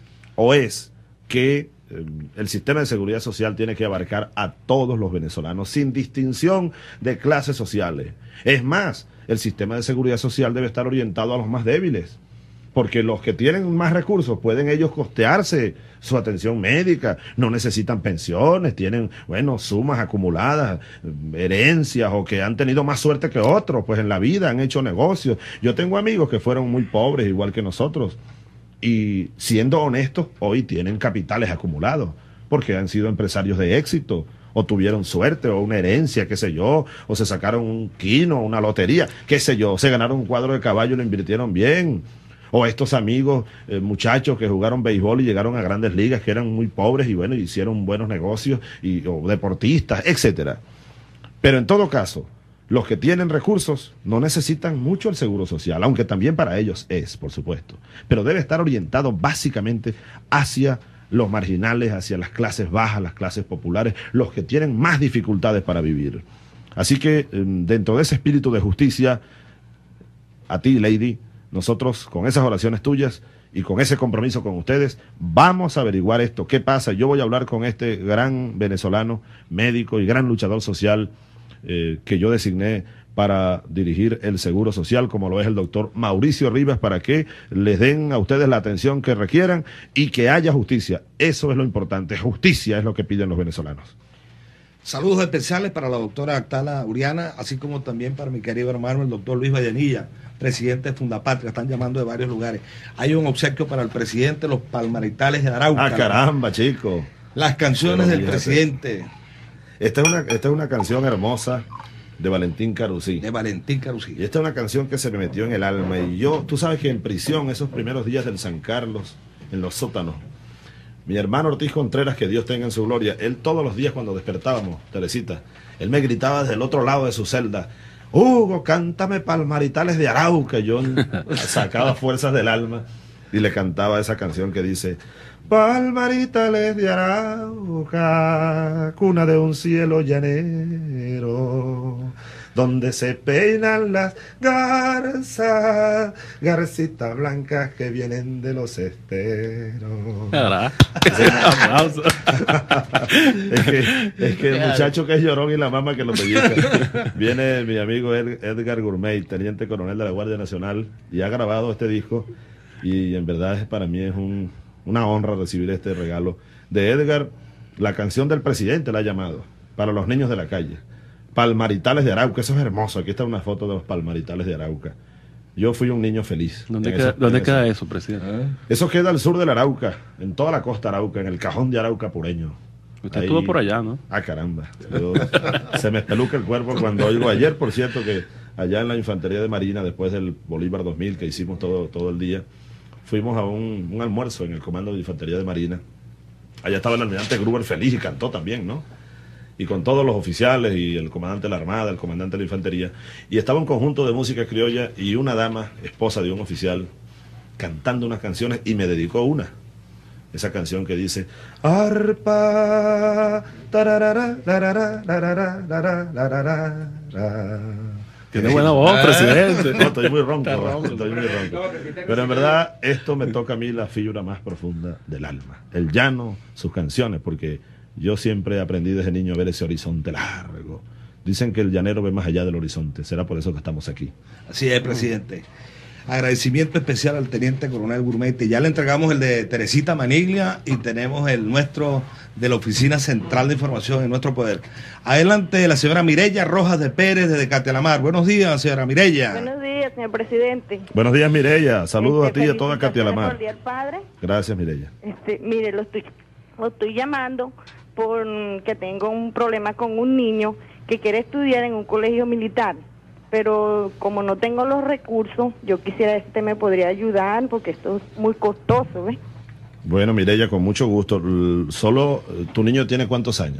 o es, que eh, el sistema de seguridad social tiene que abarcar a todos los venezolanos, sin distinción de clases sociales. Es más, el sistema de seguridad social debe estar orientado a los más débiles, porque los que tienen más recursos pueden ellos costearse su atención médica, no necesitan pensiones, tienen, bueno, sumas acumuladas, herencias, o que han tenido más suerte que otros, pues en la vida han hecho negocios. Yo tengo amigos que fueron muy pobres, igual que nosotros, y siendo honestos, hoy tienen capitales acumulados, porque han sido empresarios de éxito, o tuvieron suerte, o una herencia, qué sé yo, o se sacaron un quino, una lotería, qué sé yo, se ganaron un cuadro de caballo y lo invirtieron bien. O estos amigos, eh, muchachos que jugaron béisbol y llegaron a grandes ligas, que eran muy pobres y bueno, hicieron buenos negocios, y, o deportistas, etcétera. Pero en todo caso, los que tienen recursos no necesitan mucho el Seguro Social, aunque también para ellos es, por supuesto. Pero debe estar orientado básicamente hacia los marginales, hacia las clases bajas, las clases populares, los que tienen más dificultades para vivir. Así que, eh, dentro de ese espíritu de justicia, a ti, Lady, nosotros, con esas oraciones tuyas y con ese compromiso con ustedes, vamos a averiguar esto, qué pasa. Yo voy a hablar con este gran venezolano, médico y gran luchador social eh, que yo designé para dirigir el Seguro Social, como lo es el doctor Mauricio Rivas, para que les den a ustedes la atención que requieran y que haya justicia. Eso es lo importante, justicia es lo que piden los venezolanos. Saludos especiales para la doctora Actala Uriana, así como también para mi querido hermano, el doctor Luis Vallenilla, presidente de Fundapatria. Están llamando de varios lugares. Hay un obsequio para el presidente, los palmaritales de Arauca. Ah, caramba, chico. Las canciones Pero del fíjate, presidente. Esta es una, esta es una canción hermosa de Valentín Carusí. De Valentín Carusí. Y esta es una canción que se me metió en el alma. Y yo, tú sabes que en prisión, esos primeros días del San Carlos, en los sótanos, mi hermano Ortiz Contreras, que Dios tenga en su gloria, él todos los días cuando despertábamos, Teresita, él me gritaba desde el otro lado de su celda: Hugo, cántame Palmaritales de Arauca. Yo sacaba fuerzas del alma y le cantaba esa canción que dice: Palmaritales de Arauca, cuna de un cielo llanero, donde se peinan las garzas, garcitas blancas que vienen de los esteros. ¿Verdad? es que, es que el muchacho que es llorón y la mamá que lo pellizca. Viene mi amigo Edgar Gourmet, teniente coronel de la Guardia Nacional, y ha grabado este disco, y en verdad para mí es un, una honra recibir este regalo de Edgar. La canción del presidente la ha llamado, para los niños de la calle. Palmaritales de Arauca, eso es hermoso. Aquí está una foto de los Palmaritales de Arauca. Yo fui un niño feliz. ¿Dónde, queda, eso, ¿dónde queda eso, presidente? ¿Eh? Eso queda al sur del Arauca, en toda la costa Arauca, en el cajón de Arauca pureño. Usted Ahí... estuvo por allá, ¿no? Ah, caramba. Yo, se me espeluca el cuerpo cuando oigo. Ayer, por cierto, que allá en la Infantería de Marina, después del Bolívar dos mil, que hicimos todo, todo el día, fuimos a un, un almuerzo en el Comando de Infantería de Marina. Allá estaba el almirante Gruber feliz y cantó también, ¿no? Y con todos los oficiales y el comandante de la Armada, el comandante de la Infantería. Y estaba un conjunto de música criolla y una dama, esposa de un oficial, cantando unas canciones, y me dedicó una. Esa canción que dice: arpa, tararara, tararara, tararara, tararara, tararara. Tiene buena voz, presidente. No, estoy muy ronco, ronco. Estoy muy ronco. Pero en verdad, esto me toca a mí la fibra más profunda del alma. El llano, sus canciones, porque yo siempre aprendí desde niño a ver ese horizonte largo. Dicen que el llanero ve más allá del horizonte. Será por eso que estamos aquí. Así es, presidente. Agradecimiento especial al teniente coronel Gourmet. Ya le entregamos el de Teresita Maniglia y tenemos el nuestro de la Oficina Central de Información en nuestro poder. Adelante, la señora Mireya Rojas de Pérez, desde Catelamar. Buenos días, señora Mireya. Buenos días, señor presidente. Buenos días, Mireya. Saludos este, a ti y a toda Catelamar. Por día, padre. Gracias, Mireya. Este, mire, lo estoy, lo estoy llamando porque tengo un problema con un niño que quiere estudiar en un colegio militar, pero como no tengo los recursos, yo quisiera que usted me podría ayudar porque esto es muy costoso, ¿ves? Bueno, Mireya, con mucho gusto. Solo, ¿tu niño tiene cuántos años?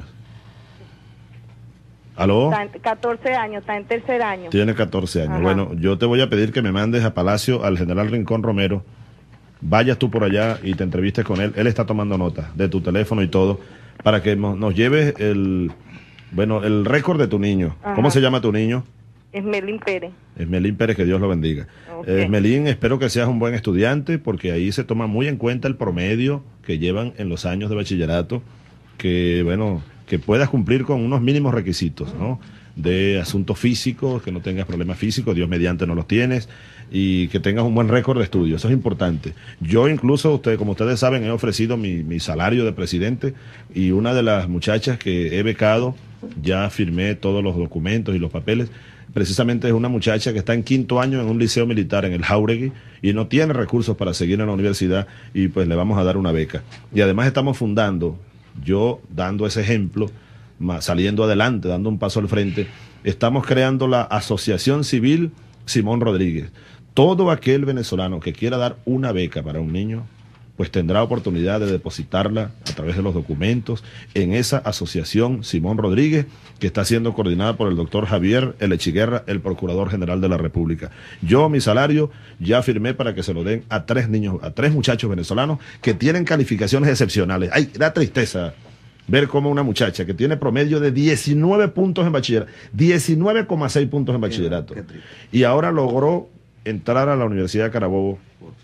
¿Aló? Está en catorce años, está en tercer año. Tiene catorce años. Ajá. Bueno, yo te voy a pedir que me mandes a Palacio al general Rincón Romero. Vayas tú por allá y te entrevistes con él. Él está tomando nota de tu teléfono y todo, para que nos lleves el, bueno, el récord de tu niño. Ajá. ¿Cómo se llama tu niño? Esmelín Pérez. Esmelín Pérez, que Dios lo bendiga. Okay. Esmelín, espero que seas un buen estudiante, porque ahí se toma muy en cuenta el promedio que llevan en los años de bachillerato, que bueno, que puedas cumplir con unos mínimos requisitos, ¿no? De asuntos físicos, que no tengas problemas físicos, Dios mediante no los tienes, y que tengas un buen récord de estudio, eso es importante. Yo incluso, usted, como ustedes saben, he ofrecido mi, mi salario de presidente, y una de las muchachas que he becado, ya firmé todos los documentos y los papeles. Precisamente es una muchacha que está en quinto año en un liceo militar en el Jauregui y no tiene recursos para seguir en la universidad, y pues le vamos a dar una beca. Y además estamos fundando, yo dando ese ejemplo, saliendo adelante, dando un paso al frente, estamos creando la Asociación Civil Simón Rodríguez. Todo aquel venezolano que quiera dar una beca para un niño, pues tendrá oportunidad de depositarla a través de los documentos en esa Asociación Simón Rodríguez, que está siendo coordinada por el doctor Javier Elechiguerra, el Procurador General de la República. Yo, mi salario, ya firmé para que se lo den a tres niños, a tres muchachos venezolanos que tienen calificaciones excepcionales. Ay, da tristeza ver cómo una muchacha que tiene promedio de diecinueve puntos en bachillerato, diecinueve coma seis puntos en bachillerato, y ahora logró entrar a la Universidad de Carabobo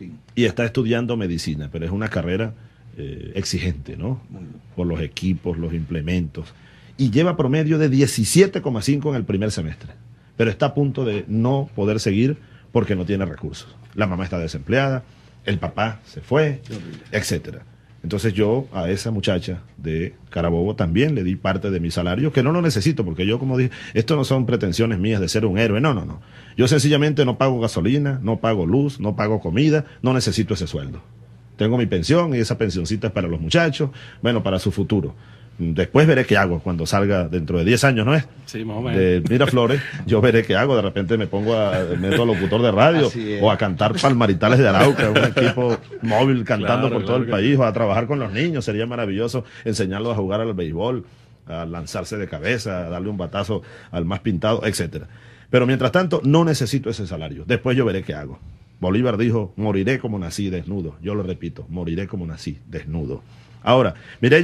y está estudiando medicina, pero es una carrera eh, exigente, ¿no? Por los equipos, los implementos, y lleva promedio de diecisiete coma cinco en el primer semestre, pero está a punto de no poder seguir porque no tiene recursos. La mamá está desempleada, el papá se fue, etcétera. Entonces yo a esa muchacha de Carabobo también le di parte de mi salario, que no lo necesito, porque yo, como dije, esto no son pretensiones mías de ser un héroe, no, no, no. Yo sencillamente no pago gasolina, no pago luz, no pago comida, no necesito ese sueldo. Tengo mi pensión y esa pensioncita es para los muchachos, bueno, para su futuro. Después veré qué hago cuando salga dentro de diez años, ¿no es? Sí, más o menos. De Miraflores, yo veré qué hago. De repente me pongo a, me meto a locutor de radio o a cantar Palmaritales de Arauca, un equipo móvil cantando claro, por todo claro el país, o a trabajar con los niños. Sería maravilloso enseñarlos a jugar al béisbol, a lanzarse de cabeza, a darle un batazo al más pintado, etcétera. Pero mientras tanto, no necesito ese salario. Después yo veré qué hago. Bolívar dijo, moriré como nací desnudo. Yo lo repito, moriré como nací desnudo. Ahora, Mireya,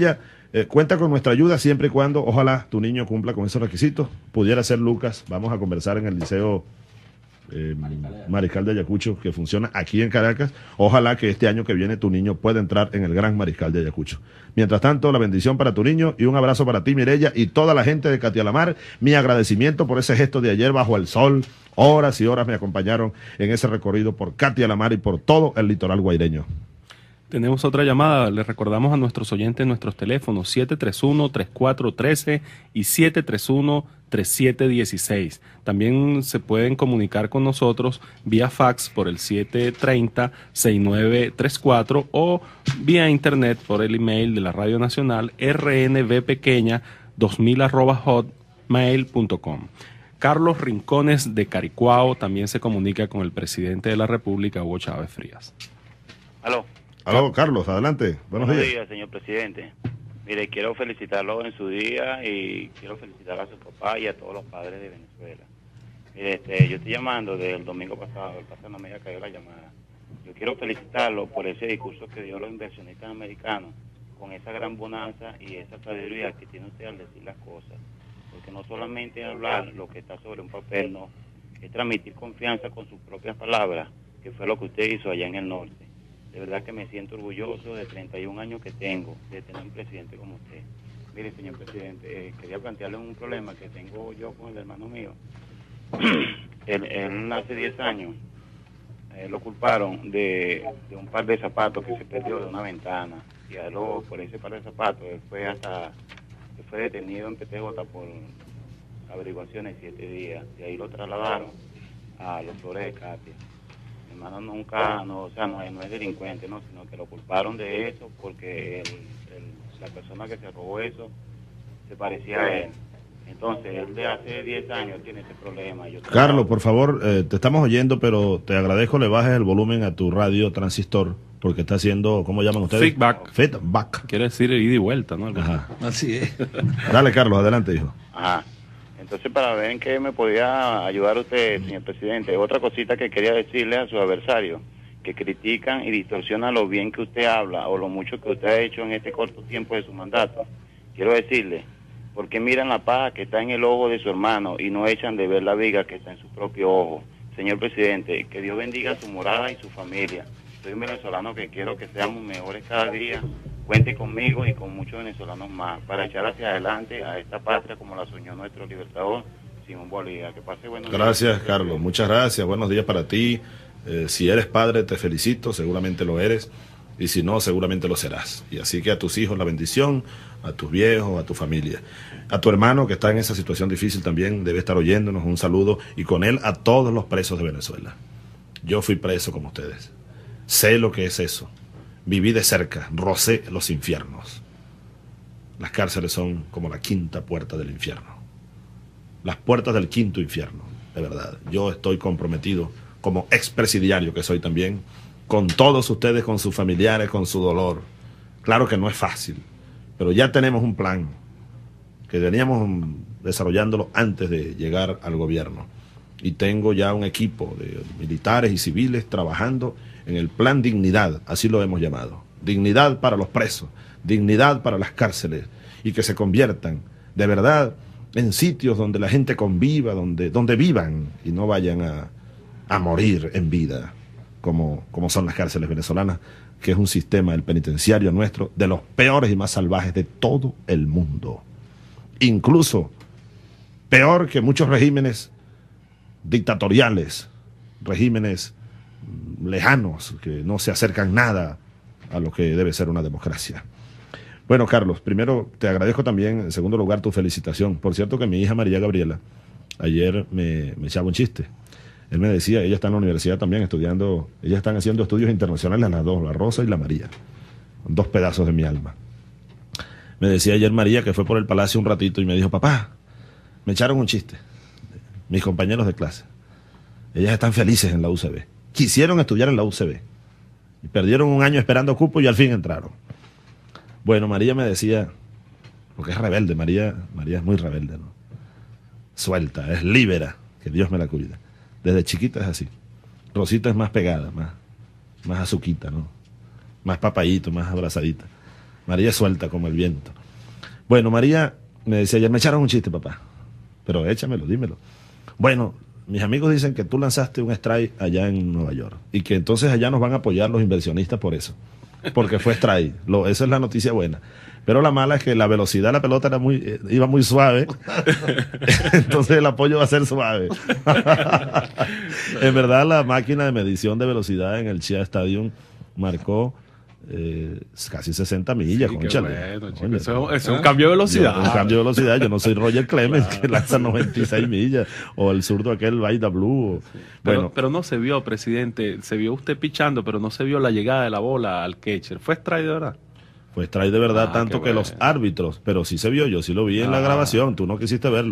Eh, cuenta con nuestra ayuda siempre y cuando, ojalá, tu niño cumpla con esos requisitos. Pudiera ser Lucas. Vamos a conversar en el Liceo eh, Mariscal de Ayacucho, que funciona aquí en Caracas. Ojalá que este año que viene tu niño pueda entrar en el Gran Mariscal de Ayacucho. Mientras tanto, la bendición para tu niño y un abrazo para ti, Mireya, y toda la gente de Katia La Mar. Mi agradecimiento por ese gesto de ayer bajo el sol. Horas y horas me acompañaron en ese recorrido por Katia La Mar y por todo el litoral guaireño. Tenemos otra llamada. Les recordamos a nuestros oyentes nuestros teléfonos siete tres uno, tres cuatro uno tres y siete tres uno, tres siete uno seis. También se pueden comunicar con nosotros vía fax por el siete tres cero, seis nueve tres cuatro o vía internet por el email de la Radio Nacional r n v pequeña dos mil arroba hotmail punto com. Carlos Rincones de Caricuao también se comunica con el presidente de la República, Hugo Chávez Frías. Aló. Aló, Carlos, adelante. Buenos, Buenos días. días, señor presidente. Mire, quiero felicitarlo en su día y quiero felicitar a su papá y a todos los padres de Venezuela. Mire, este, yo estoy llamando desde el domingo pasado, el pasado no me había caído la llamada. Yo quiero felicitarlo por ese discurso que dio los inversionistas americanos, con esa gran bonanza y esa sabiduría que tiene usted al decir las cosas. Porque no solamente hablar lo que está sobre un papel, no, es transmitir confianza con sus propias palabras, que fue lo que usted hizo allá en el norte. De verdad que me siento orgulloso de treinta y un años que tengo, de tener un presidente como usted. Mire, señor presidente, eh, quería plantearle un problema que tengo yo con el hermano mío. él, él hace diez años eh, lo culparon de, de un par de zapatos que se perdió de una ventana. Y a luego, por ese par de zapatos, él fue hasta, él fue detenido en P T J por averiguaciones siete días. Y ahí lo trasladaron a los Flores de Katia. Mi hermano nunca, no, o sea, no, no es delincuente, no, sino que lo culparon de eso porque el, el, la persona que se robó eso se parecía a él. Entonces, él de hace diez años tiene ese problema. Yo Carlos, por favor, eh, te estamos oyendo, pero te agradezco le bajes el volumen a tu radio transistor, porque está haciendo, ¿cómo llaman ustedes? Feedback. Feedback. Quiere decir ida y vuelta, ¿no? Ajá. Así es. Dale, Carlos, adelante, hijo. Ajá. Entonces, para ver en qué me podía ayudar usted, señor presidente. Otra cosita que quería decirle a su adversario, que critican y distorsionan lo bien que usted habla o lo mucho que usted ha hecho en este corto tiempo de su mandato. Quiero decirle, ¿por qué miran la paja que está en el ojo de su hermano y no echan de ver la viga que está en su propio ojo? Señor presidente, que Dios bendiga su morada y su familia. Soy un venezolano que quiero que seamos mejores cada día. Cuente conmigo y con muchos venezolanos más para echar hacia adelante a esta patria como la soñó nuestro libertador Simón Bolívar. Que pase buenos días. Gracias, Carlos. Muchas gracias. Buenos días para ti. Eh, si eres padre, te felicito. Seguramente lo eres. Y si no, seguramente lo serás. Y así que a tus hijos la bendición, a tus viejos, a tu familia. A tu hermano que está en esa situación difícil también debe estar oyéndonos. Un saludo. Y con él a todos los presos de Venezuela. Yo fui preso como ustedes. Sé lo que es eso. Viví de cerca, rocé los infiernos. Las cárceles son como la quinta puerta del infierno. Las puertas del quinto infierno, de verdad. Yo estoy comprometido, como expresidiario que soy también, con todos ustedes, con sus familiares, con su dolor. Claro que no es fácil, pero ya tenemos un plan que veníamos desarrollándolo antes de llegar al gobierno. Y tengo ya un equipo de militares y civiles trabajando en el plan Dignidad, así lo hemos llamado. Dignidad para los presos, dignidad para las cárceles, y que se conviertan de verdad en sitios donde la gente conviva, donde, donde vivan y no vayan a, a morir en vida, como, como son las cárceles venezolanas, que es un sistema, el penitenciario nuestro, de los peores y más salvajes de todo el mundo. Incluso peor que muchos regímenes dictatoriales, regímenes lejanos, que no se acercan nada a lo que debe ser una democracia. Bueno, Carlos, primero te agradezco también, en segundo lugar, tu felicitación. Por cierto que mi hija María Gabriela ayer me, me echaba un chiste. Él me decía, ella está en la universidad también estudiando, ellas están haciendo estudios internacionales las dos, la Rosa y la María, dos pedazos de mi alma. Me decía ayer María que fue por el palacio un ratito y me dijo, papá, me echaron un chiste, mis compañeros de clase. Ellas están felices en la U C B. Quisieron estudiar en la U C B. Y perdieron un año esperando cupo y al fin entraron. Bueno, María me decía, porque es rebelde, María, María es muy rebelde, ¿no? Suelta, es líbera, que Dios me la cuida. Desde chiquita es así. Rosita es más pegada, más, más azuquita, ¿no? Más papayito, más abrazadita. María es suelta como el viento. Bueno, María me decía ayer, me echaron un chiste, papá. Pero échamelo, dímelo. Bueno, mis amigos dicen que tú lanzaste un strike allá en Nueva York y que entonces allá nos van a apoyar los inversionistas por eso. Porque fue strike. Lo, esa es la noticia buena. Pero la mala es que la velocidad de la pelota era muy, eh, iba muy suave. Entonces el apoyo va a ser suave. En verdad, la máquina de medición de velocidad en el Chia Stadium marcó eh, casi sesenta millas. Sí, cónchale. bueno, Coño, eso, eso es un cambio de velocidad. Yo, un cambio de velocidad. Yo no soy Roger Clemens, claro, que lanza noventa y seis millas. O el zurdo aquel Vaida Blue. O, sí. pero, bueno, pero no se vio, presidente. Se vio usted pichando, pero no se vio la llegada de la bola al catcher. ¿Fue strike de verdad? Fue strike de verdad, Ah, tanto que bueno. los árbitros, pero sí se vio, yo sí lo vi en Ah. la grabación, tú no quisiste verlo.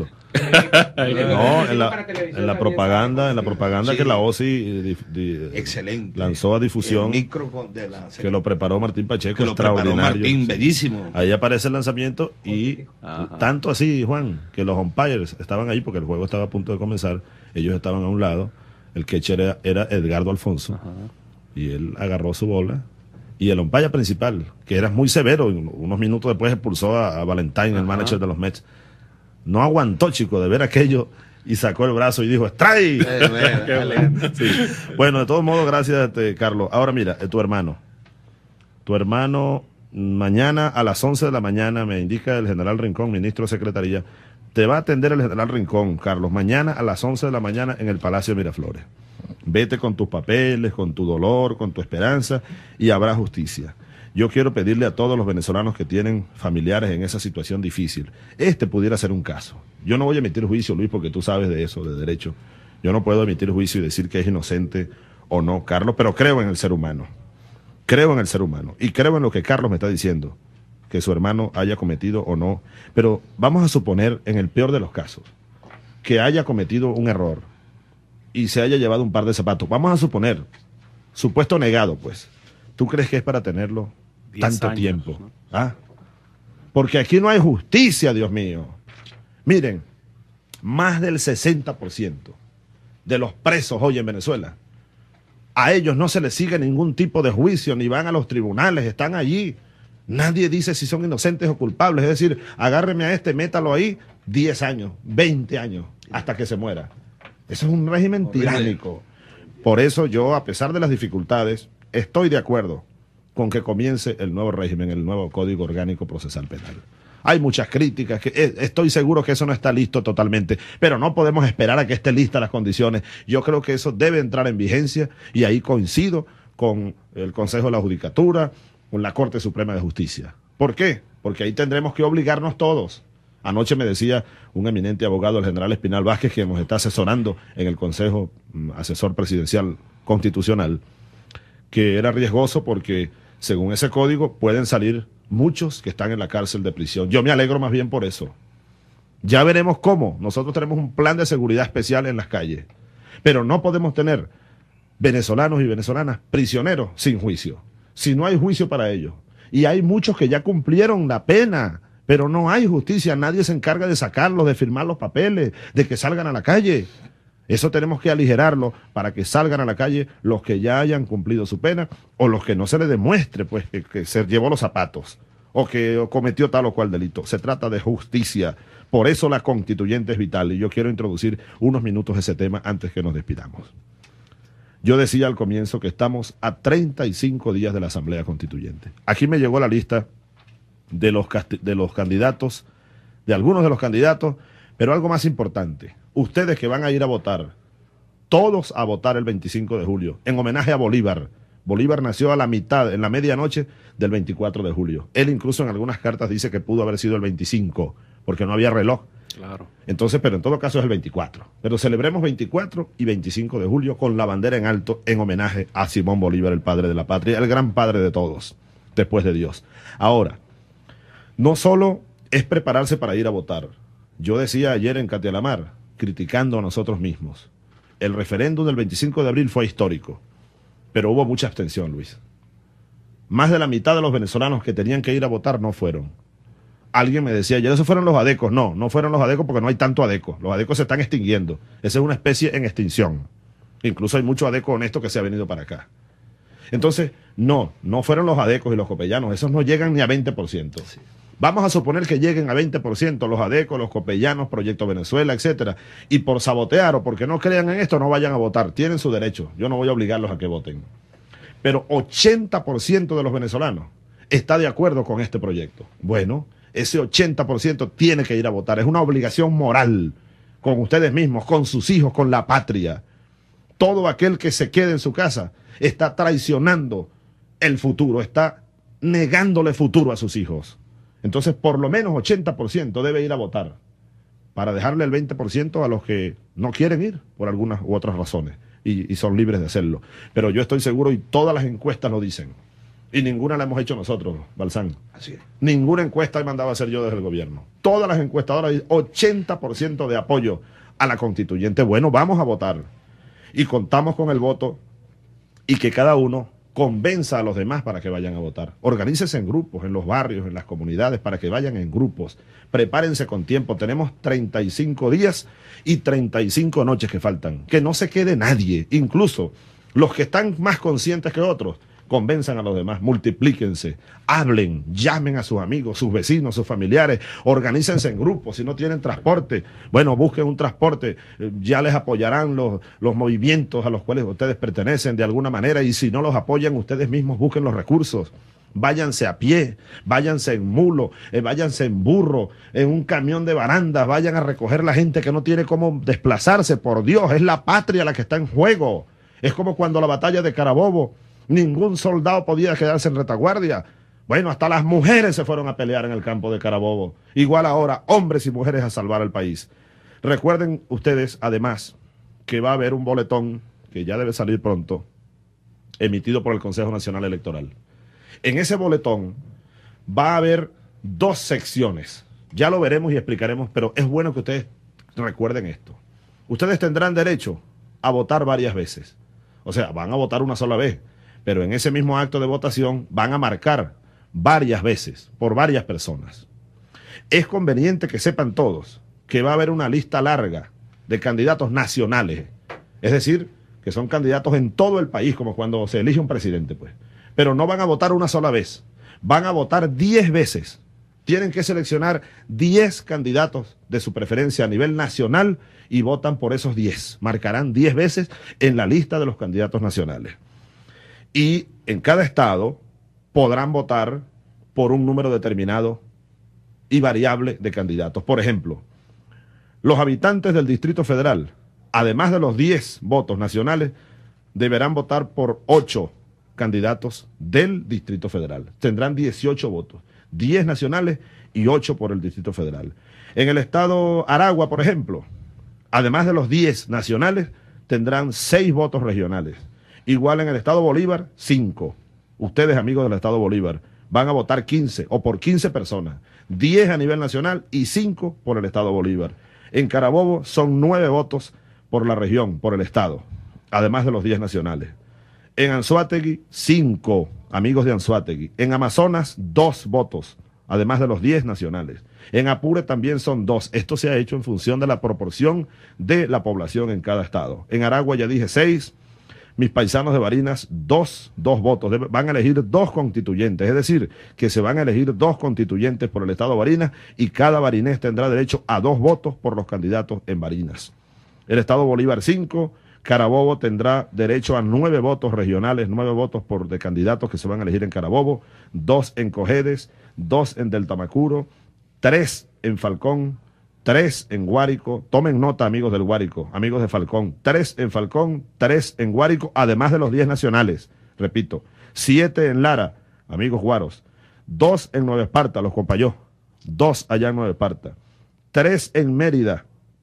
No, en la, en la propaganda, en la propaganda Sí. que la O S I di- di- Excelente. lanzó a difusión, El micro con- de la que lo preparó Martín Pacheco, que lo preparó extraordinario. Martín, Sí. bellísimo. Ahí aparece el lanzamiento y Ajá. tanto así, Juan, que los umpires estaban ahí porque el juego estaba a punto de comenzar, ellos estaban a un lado, el catcher era, era Edgardo Alfonso, Ajá. y él agarró su bola. Y el umpire principal, que era muy severo, unos minutos después expulsó a, a Valentine, el Ajá. manager de los Mets. No aguantó, chico, de ver aquello y sacó el brazo y dijo, ¡strike! Eh, bueno, Qué dale. bueno. Sí. Bueno, de todos modos, gracias, este, Carlos. Ahora mira, eh, tu hermano. Tu hermano, mañana a las once de la mañana, me indica el general Rincón, ministro de Secretaría, te va a atender el general Rincón, Carlos, mañana a las once de la mañana en el Palacio de Miraflores. Vete con tus papeles, con tu dolor, con tu esperanza y habrá justicia. Yo quiero pedirle a todos los venezolanos que tienen familiares en esa situación difícil, este pudiera ser un caso. Yo no voy a emitir juicio, Luis, porque tú sabes de eso, de derecho. Yo no puedo emitir juicio y decir que es inocente o no, Carlos, pero creo en el ser humano. Creo en el ser humano y creo en lo que Carlos me está diciendo, que su hermano haya cometido o no. Pero vamos a suponer, en el peor de los casos, que haya cometido un error y se haya llevado un par de zapatos. Vamos a suponer, supuesto negado, pues. ¿Tú crees que es para tenerlo Diez tanto años, tiempo? ¿no? ¿Ah? Porque aquí no hay justicia, Dios mío. Miren, más del sesenta por ciento de los presos hoy en Venezuela, a ellos no se les sigue ningún tipo de juicio, ni van a los tribunales, están allí. Nadie dice si son inocentes o culpables. Es decir, agárreme a este, métalo ahí, diez años, veinte años, hasta que se muera. Eso es un régimen Horrible. tiránico. Por eso yo, a pesar de las dificultades, estoy de acuerdo con que comience el nuevo régimen, el nuevo Código Orgánico Procesal Penal. Hay muchas críticas, que eh, estoy seguro que eso no está listo totalmente, pero no podemos esperar a que esté lista las condiciones. Yo creo que eso debe entrar en vigencia y ahí coincido con el Consejo de la Judicatura, con la Corte Suprema de Justicia. ¿Por qué? Porque ahí tendremos que obligarnos todos. Anoche me decía un eminente abogado, el general Espinal Vázquez, que nos está asesorando en el Consejo mm, Asesor Presidencial Constitucional, que era riesgoso porque según ese código pueden salir muchos que están en la cárcel de prisión. Yo me alegro más bien por eso. Ya veremos cómo. Nosotros tenemos un plan de seguridad especial en las calles, pero no podemos tener venezolanos y venezolanas prisioneros sin juicio, si no hay juicio para ellos. Y hay muchos que ya cumplieron la pena, pero no hay justicia, nadie se encarga de sacarlos, de firmar los papeles, de que salgan a la calle. Eso tenemos que aligerarlo para que salgan a la calle los que ya hayan cumplido su pena o los que no se les demuestre pues que, que se llevó los zapatos o que cometió tal o cual delito. Se trata de justicia. Por eso la constituyente es vital y yo quiero introducir unos minutos ese tema antes que nos despidamos. Yo decía al comienzo que estamos a treinta y cinco días de la Asamblea Constituyente. Aquí me llegó la lista de los, de los candidatos, de algunos de los candidatos, pero algo más importante, ustedes que van a ir a votar, todos a votar el veinticinco de julio, en homenaje a Bolívar. Bolívar nació a la mitad, en la medianoche del veinticuatro de julio. Él incluso en algunas cartas dice que pudo haber sido el veinticinco, porque no había reloj. Claro. Entonces, pero en todo caso es el veinticuatro. Pero celebremos veinticuatro y veinticinco de julio con la bandera en alto en homenaje a Simón Bolívar, el padre de la patria, el gran padre de todos, después de Dios. Ahora, no solo es prepararse para ir a votar. Yo decía ayer en Catialamar, criticando a nosotros mismos, el referéndum del veinticinco de abril fue histórico, pero hubo mucha abstención, Luis. Más de la mitad de los venezolanos que tenían que ir a votar no fueron. Alguien me decía, ya esos fueron los adecos. No, no fueron los adecos porque no hay tanto adeco. Los adecos se están extinguiendo. Esa es una especie en extinción. Incluso hay mucho adeco honesto que se ha venido para acá. Entonces, no, no fueron los adecos y los copellanos. Esos no llegan ni a veinte por ciento. Sí. Vamos a suponer que lleguen a veinte por ciento los ADECO, los copellanos, Proyecto Venezuela, etcétera, y por sabotear o porque no crean en esto no vayan a votar. Tienen su derecho. Yo no voy a obligarlos a que voten. Pero ochenta por ciento de los venezolanos está de acuerdo con este proyecto. Bueno, ese ochenta por ciento tiene que ir a votar. Es una obligación moral con ustedes mismos, con sus hijos, con la patria. Todo aquel que se quede en su casa está traicionando el futuro, está negándole futuro a sus hijos. Entonces, por lo menos ochenta por ciento debe ir a votar para dejarle el veinte por ciento a los que no quieren ir por algunas u otras razones y, y son libres de hacerlo. Pero yo estoy seguro y todas las encuestas lo dicen. Y ninguna la hemos hecho nosotros, Balsán. Así es. Ninguna encuesta he mandado a hacer yo desde el gobierno. Todas las encuestadoras dicen ochenta por ciento de apoyo a la constituyente. Bueno, vamos a votar. Y contamos con el voto y que cada uno convenza a los demás para que vayan a votar. Organícese en grupos, en los barrios, en las comunidades, para que vayan en grupos. Prepárense con tiempo. Tenemos treinta y cinco días y treinta y cinco noches que faltan. Que no se quede nadie. Incluso los que están más conscientes que otros, convenzan a los demás, multiplíquense, hablen, llamen a sus amigos, sus vecinos, sus familiares, organícense en grupos. Si no tienen transporte, bueno, busquen un transporte, ya les apoyarán los, los movimientos a los cuales ustedes pertenecen de alguna manera, y si no los apoyan, ustedes mismos busquen los recursos. Váyanse a pie, váyanse en mulo, eh, váyanse en burro, en un camión de barandas, vayan a recoger la gente que no tiene cómo desplazarse. Por Dios, es la patria la que está en juego. Es como cuando la batalla de Carabobo, ningún soldado podía quedarse en retaguardia. Bueno, hasta las mujeres se fueron a pelear en el campo de Carabobo. Igual ahora, hombres y mujeres a salvar al país. Recuerden ustedes, además, que va a haber un boletón, que ya debe salir pronto, emitido por el Consejo Nacional Electoral. En ese boletón va a haber dos secciones. Ya lo veremos y explicaremos, pero es bueno que ustedes recuerden esto. Ustedes tendrán derecho a votar varias veces. O sea, van a votar una sola vez. Pero en ese mismo acto de votación van a marcar varias veces por varias personas. Es conveniente que sepan todos que va a haber una lista larga de candidatos nacionales, es decir, que son candidatos en todo el país, como cuando se elige un presidente, pues. Pero no van a votar una sola vez, van a votar diez veces. Tienen que seleccionar diez candidatos de su preferencia a nivel nacional y votan por esos diez. Marcarán diez veces en la lista de los candidatos nacionales. Y en cada estado podrán votar por un número determinado y variable de candidatos. Por ejemplo, los habitantes del Distrito Federal, además de los diez votos nacionales, deberán votar por ocho candidatos del Distrito Federal. Tendrán dieciocho votos, diez nacionales y ocho por el Distrito Federal. En el estado Aragua, por ejemplo, además de los diez nacionales, tendrán seis votos regionales. Igual en el estado Bolívar, cinco. Ustedes, amigos del estado Bolívar, van a votar quince o por quince personas. diez a nivel nacional y cinco por el estado Bolívar. En Carabobo son nueve votos por la región, por el estado, además de los diez nacionales. En Anzoátegui, cinco amigos de Anzoátegui. En Amazonas, dos votos, además de los diez nacionales. En Apure también son dos. Esto se ha hecho en función de la proporción de la población en cada estado. En Aragua ya dije seis. Mis paisanos de Barinas, dos, dos votos. Debe, van a elegir dos constituyentes, es decir, que se van a elegir dos constituyentes por el estado de Barinas y cada barinés tendrá derecho a dos votos por los candidatos en Barinas. El estado Bolívar, cinco. Carabobo tendrá derecho a nueve votos regionales, nueve votos por de candidatos que se van a elegir en Carabobo, dos en Cojedes, dos en Deltamacuro, tres en Falcón, tres en Guárico. Tomen nota, amigos del Guárico, amigos de Falcón. Tres en Falcón, tres en Guárico, además de los diez nacionales. Repito, siete en Lara, amigos guaros. Dos en Nueva Esparta, los Compayó. Dos allá en Nueva Esparta. Tres en Mérida.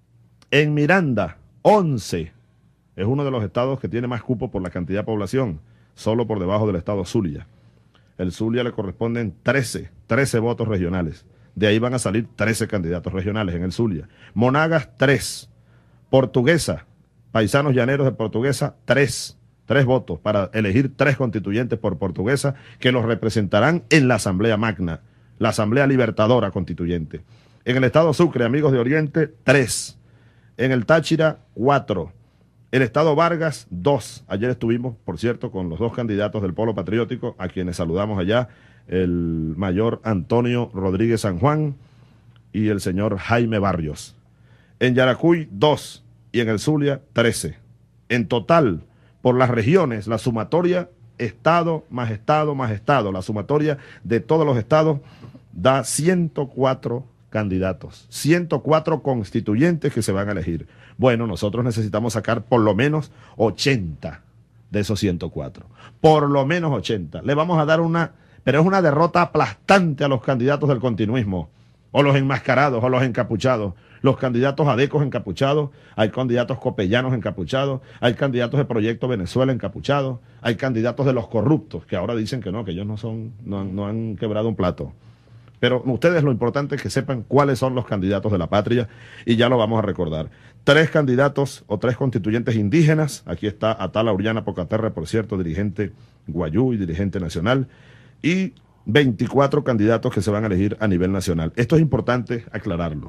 En Miranda, once. Es uno de los estados que tiene más cupo por la cantidad de población, solo por debajo del estado Zulia. El Zulia le corresponden trece, trece votos regionales. De ahí van a salir trece candidatos regionales en el Zulia. Monagas, tres. Portuguesa, paisanos llaneros de Portuguesa, tres. Tres votos para elegir tres constituyentes por Portuguesa que los representarán en la Asamblea Magna, la Asamblea Libertadora Constituyente. En el estado Sucre, amigos de Oriente, tres. En el Táchira, cuatro. El Estado Vargas, dos. Ayer estuvimos, por cierto, con los dos candidatos del Polo Patriótico, a quienes saludamos allá, el mayor Antonio Rodríguez San Juan y el señor Jaime Barrios. En Yaracuy, dos. Y en el Zulia, trece. En total, por las regiones, la sumatoria Estado más Estado más Estado, la sumatoria de todos los estados da ciento cuatro candidatos, ciento cuatro constituyentes que se van a elegir. Bueno, nosotros necesitamos sacar por lo menos ochenta de esos ciento cuatro. Por lo menos ochenta. Le vamos a dar una, pero es una derrota aplastante a los candidatos del continuismo, o los enmascarados, o los encapuchados. Los candidatos adecos encapuchados, hay candidatos copellanos encapuchados, hay candidatos de Proyecto Venezuela encapuchados, hay candidatos de los corruptos, que ahora dicen que no, que ellos no son, no han, no han quebrado un plato. Pero ustedes lo importante es que sepan cuáles son los candidatos de la patria, y ya lo vamos a recordar. Tres candidatos o tres constituyentes indígenas, aquí está Atala Uriana Pocaterra, por cierto, dirigente guayú y dirigente nacional, y veinticuatro candidatos que se van a elegir a nivel nacional. Esto es importante aclararlo.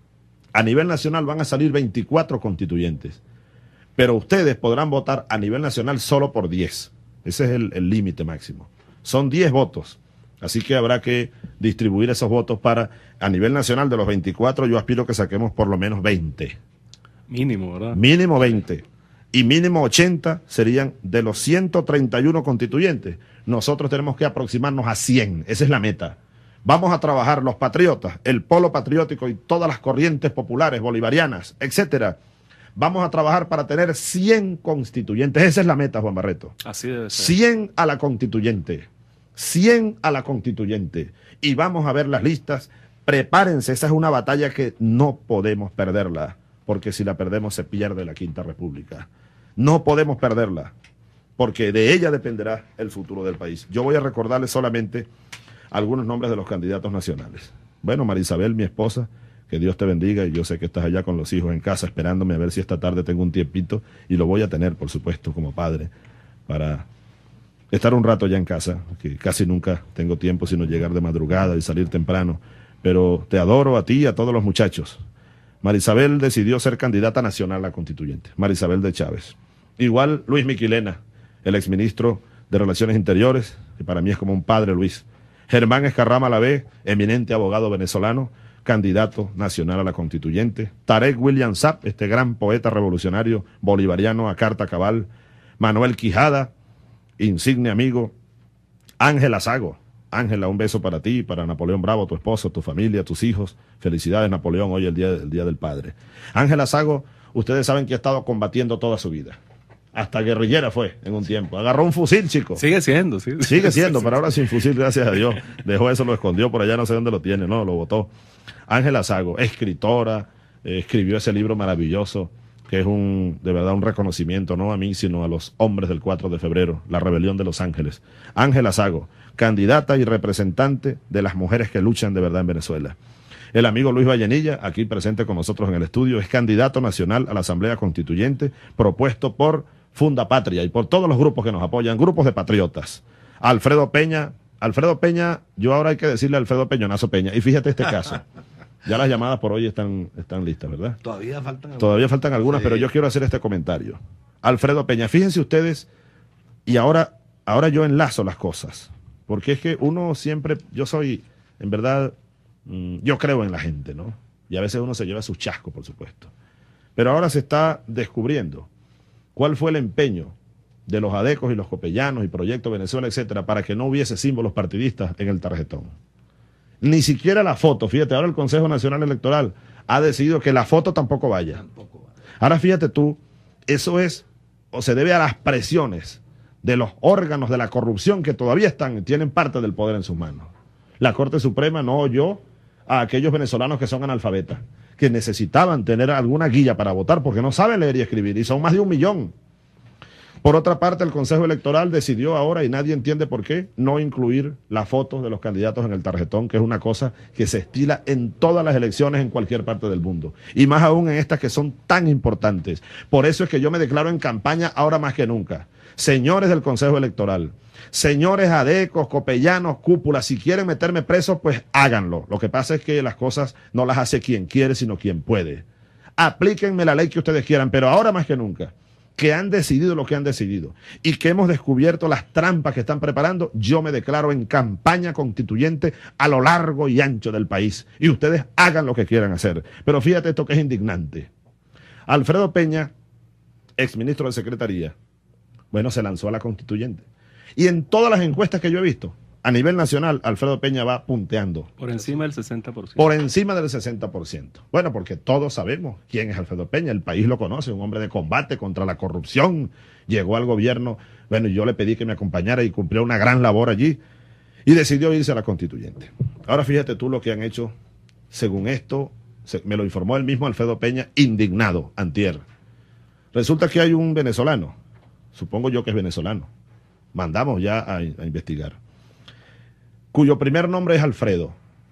A nivel nacional van a salir veinticuatro constituyentes, pero ustedes podrán votar a nivel nacional solo por diez. Ese es el límite máximo. Son diez votos, así que habrá que distribuir esos votos para, a nivel nacional de los veinticuatro, yo aspiro que saquemos por lo menos veinte. Mínimo, ¿verdad? Mínimo veinte. Y mínimo ochenta serían de los ciento treinta y uno constituyentes. Nosotros tenemos que aproximarnos a cien, esa es la meta. Vamos a trabajar los patriotas, el Polo Patriótico y todas las corrientes populares, bolivarianas, etcétera. Vamos a trabajar para tener cien constituyentes. Esa es la meta, Juan Barreto. Así debe ser. cien a la constituyente. cien a la constituyente. Y vamos a ver las listas. Prepárense, esa es una batalla que no podemos perderla, porque si la perdemos se pierde la Quinta República. No podemos perderla, porque de ella dependerá el futuro del país. Yo voy a recordarles solamente algunos nombres de los candidatos nacionales. Bueno, Marisabel, mi esposa, que Dios te bendiga, y yo sé que estás allá con los hijos en casa esperándome a ver si esta tarde tengo un tiempito, y lo voy a tener, por supuesto, como padre, para estar un rato ya en casa, que casi nunca tengo tiempo sino llegar de madrugada y salir temprano, pero te adoro a ti y a todos los muchachos. Marisabel decidió ser candidata nacional a constituyente, Marisabel de Chávez. Igual Luis Miquilena, el exministro de Relaciones Interiores, que para mí es como un padre, Luis. Germán Escarrama Lavé, eminente abogado venezolano, candidato nacional a la constituyente. Tarek William Saab, este gran poeta revolucionario bolivariano a carta cabal. Manuel Quijada, insigne amigo. Ángela Sago. Ángela, un beso para ti, para Napoleón Bravo, tu esposo, tu familia, tus hijos. Felicidades, Napoleón, hoy el día, el día del padre. Ángela Sago, ustedes saben que ha estado combatiendo toda su vida. Hasta guerrillera fue en un tiempo. Agarró un fusil, chico. Sigue siendo, sí. Sigue siendo, pero ahora sin fusil, gracias a Dios. Dejó eso, lo escondió por allá, no sé dónde lo tiene, no, lo botó. Ángela Sago, escritora, eh, escribió ese libro maravilloso, que es un, de verdad, un reconocimiento, no a mí, sino a los hombres del cuatro de febrero, la rebelión de los ángeles. Ángela Sago, candidata y representante de las mujeres que luchan de verdad en Venezuela. El amigo Luis Vallenilla, aquí presente con nosotros en el estudio, es candidato nacional a la Asamblea Constituyente, propuesto por Funda Patria y por todos los grupos que nos apoyan, grupos de patriotas. Alfredo Peña, Alfredo Peña, yo ahora hay que decirle a Alfredo Peñonazo Peña, y fíjate este caso, ya las llamadas por hoy están, están listas, ¿verdad? Todavía faltan algunas. Todavía faltan algunas, sí. Pero yo quiero hacer este comentario. Alfredo Peña, fíjense ustedes, y ahora, ahora yo enlazo las cosas, porque es que uno siempre, yo soy, en verdad, mmm, yo creo en la gente, ¿no? Y a veces uno se lleva sus chascos, por supuesto. Pero ahora se está descubriendo cuál fue el empeño de los adecos y los copellanos y Proyecto Venezuela, etcétera, para que no hubiese símbolos partidistas en el tarjetón. Ni siquiera la foto, fíjate, ahora el Consejo Nacional Electoral ha decidido que la foto tampoco vaya. Tampoco vaya. Ahora fíjate tú, eso es, o se debe a las presiones de los órganos de la corrupción que todavía están, tienen parte del poder en sus manos. La Corte Suprema no oyó a aquellos venezolanos que son analfabetas, que necesitaban tener alguna guía para votar porque no saben leer y escribir, y son más de un millón. Por otra parte, el Consejo Electoral decidió ahora, y nadie entiende por qué, no incluir las fotos de los candidatos en el tarjetón, que es una cosa que se estila en todas las elecciones en cualquier parte del mundo, y más aún en estas que son tan importantes. Por eso es que yo me declaro en campaña ahora más que nunca. Señores del Consejo Electoral, señores adecos, copellanos, cúpulas, si quieren meterme preso, pues háganlo. Lo que pasa es que las cosas no las hace quien quiere, sino quien puede. Aplíquenme la ley que ustedes quieran, pero ahora más que nunca que han decidido lo que han decidido y que hemos descubierto las trampas que están preparando, yo me declaro en campaña constituyente a lo largo y ancho del país. Y ustedes hagan lo que quieran hacer. Pero fíjate esto que es indignante. Alfredo Peña, exministro de Secretaría, bueno, se lanzó a la constituyente. Y en todas las encuestas que yo he visto, a nivel nacional, Alfredo Peña va punteando. Por encima del sesenta por ciento. Por encima del sesenta por ciento. Bueno, porque todos sabemos quién es Alfredo Peña, el país lo conoce, un hombre de combate contra la corrupción, llegó al gobierno, bueno, yo le pedí que me acompañara y cumplió una gran labor allí, y decidió irse a la constituyente. Ahora fíjate tú lo que han hecho, según esto, se, me lo informó el mismo Alfredo Peña, indignado, antier. Resulta que hay un venezolano, supongo yo que es venezolano, mandamos ya a, a investigar, cuyo primer nombre es Alfredo,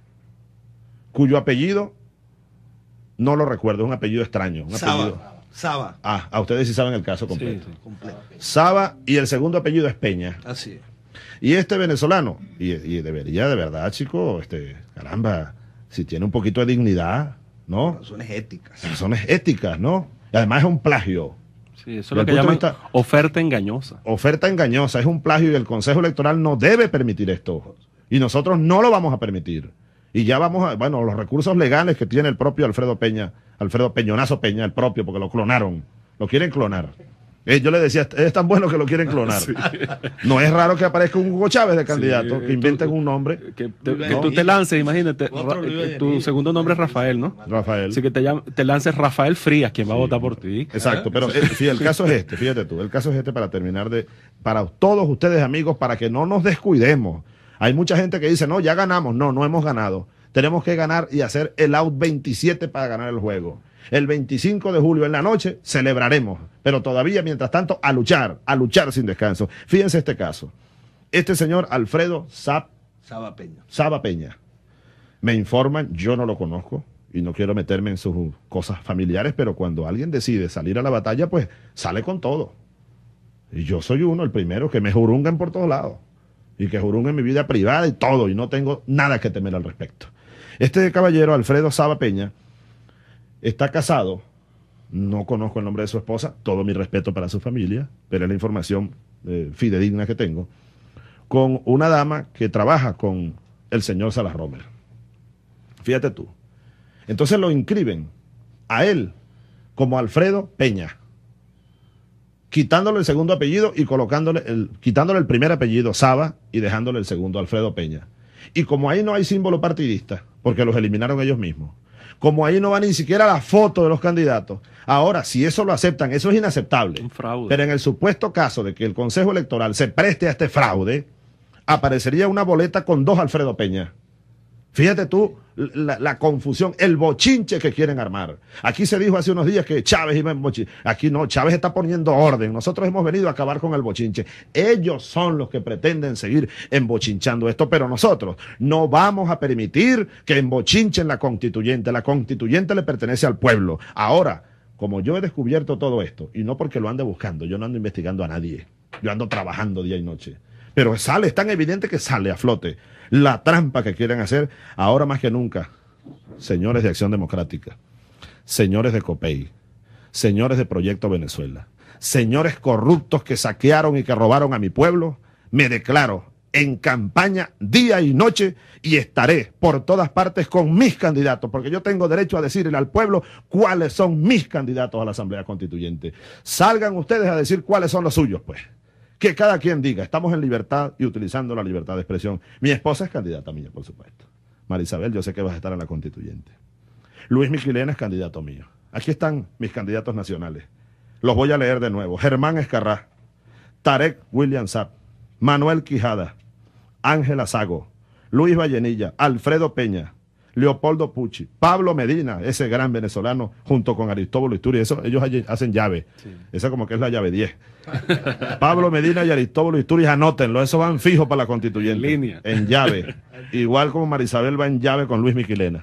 cuyo apellido no lo recuerdo, es un apellido extraño. Un Saba. apellido... Saba. Ah, a ustedes sí saben el caso completo. Sí, completo. Saba, y el segundo apellido es Peña. Así es. Y este venezolano, y, y debería de verdad, chico, este, caramba, si tiene un poquito de dignidad, ¿no? Razones éticas. Razones éticas, ¿no? Y además es un plagio. Sí, eso es lo que llaman oferta engañosa. Oferta engañosa, es un plagio y el Consejo Electoral no debe permitir esto. Y nosotros no lo vamos a permitir. Y ya vamos a, bueno, los recursos legales que tiene el propio Alfredo Peña, Alfredo Peñonazo Peña, el propio, porque lo clonaron, lo quieren clonar. Eh, yo le decía, es tan bueno que lo quieren clonar. Sí. No es raro que aparezca un Hugo Chávez de candidato, sí, que inventen tú, un nombre. Que, te, que tú te lances, imagínate, ra, tu segundo nombre es Rafael, ¿no? Rafael. Así que te, llama, te lances Rafael Frías, quien va sí. a votar por ti. Exacto, pero eh, sí, el caso es este, fíjate tú, el caso es este para terminar de, para todos ustedes amigos, para que no nos descuidemos. Hay mucha gente que dice, no, ya ganamos. No, no hemos ganado. Tenemos que ganar y hacer el out veintisiete para ganar el juego. El veinticinco de julio en la noche celebraremos, pero todavía, mientras tanto, a luchar, a luchar sin descanso. Fíjense este caso. Este señor Alfredo Sab, Saba Peña. Saba Peña. Me informan, yo no lo conozco y no quiero meterme en sus cosas familiares, pero cuando alguien decide salir a la batalla, pues sale con todo. Y yo soy uno, el primero, que me jurungan por todos lados. Y que jurungan mi vida privada y todo, y no tengo nada que temer al respecto. Este caballero, Alfredo Saba Peña, está casado, no conozco el nombre de su esposa, todo mi respeto para su familia, pero es la información eh, fidedigna que tengo, con una dama que trabaja con el señor Salas Romer. Fíjate tú. Entonces lo inscriben a él como Alfredo Peña, quitándole el segundo apellido y colocándole el, quitándole el primer apellido, Saba, y dejándole el segundo, Alfredo Peña. Y como ahí no hay símbolo partidista, porque los eliminaron ellos mismos, como ahí no va ni siquiera la foto de los candidatos, ahora, si eso lo aceptan, eso es inaceptable. Un fraude. Pero en el supuesto caso de que el Consejo Electoral se preste a este fraude, aparecería una boleta con dos Alfredo Peña. Fíjate tú la, la confusión, el bochinche que quieren armar. Aquí se dijo hace unos días que Chávez iba en bochinche. Aquí no, Chávez está poniendo orden. Nosotros hemos venido a acabar con el bochinche. Ellos son los que pretenden seguir embochinchando esto, pero nosotros no vamos a permitir que embochinchen la constituyente. La constituyente le pertenece al pueblo. Ahora, como yo he descubierto todo esto, y no porque lo ande buscando, yo no ando investigando a nadie. Yo ando trabajando día y noche. Pero sale, es tan evidente que sale a flote la trampa que quieren hacer ahora más que nunca. Señores de Acción Democrática, señores de COPEI, señores de Proyecto Venezuela, señores corruptos que saquearon y que robaron a mi pueblo, me declaro en campaña día y noche y estaré por todas partes con mis candidatos, porque yo tengo derecho a decirle al pueblo cuáles son mis candidatos a la Asamblea Constituyente. Salgan ustedes a decir cuáles son los suyos, pues. Que cada quien diga, estamos en libertad y utilizando la libertad de expresión. Mi esposa es candidata mía, por supuesto. Marisabel, yo sé que vas a estar en la constituyente. Luis Miquilena es candidato mío. Aquí están mis candidatos nacionales. Los voy a leer de nuevo. Germán Escarrá, Tarek William Saab, Manuel Quijada, Ángela Sago, Luis Vallenilla, Alfredo Peña, Leopoldo Pucci, Pablo Medina, ese gran venezolano, junto con Aristóbulo Isturiz. Eso, ellos hacen llave. Sí. Esa como que es la llave diez. Pablo Medina y Aristóbulo Isturiz, anótenlo, eso van fijos para la constituyente. En línea. En llave. Igual como Marisabel va en llave con Luis Miquilena.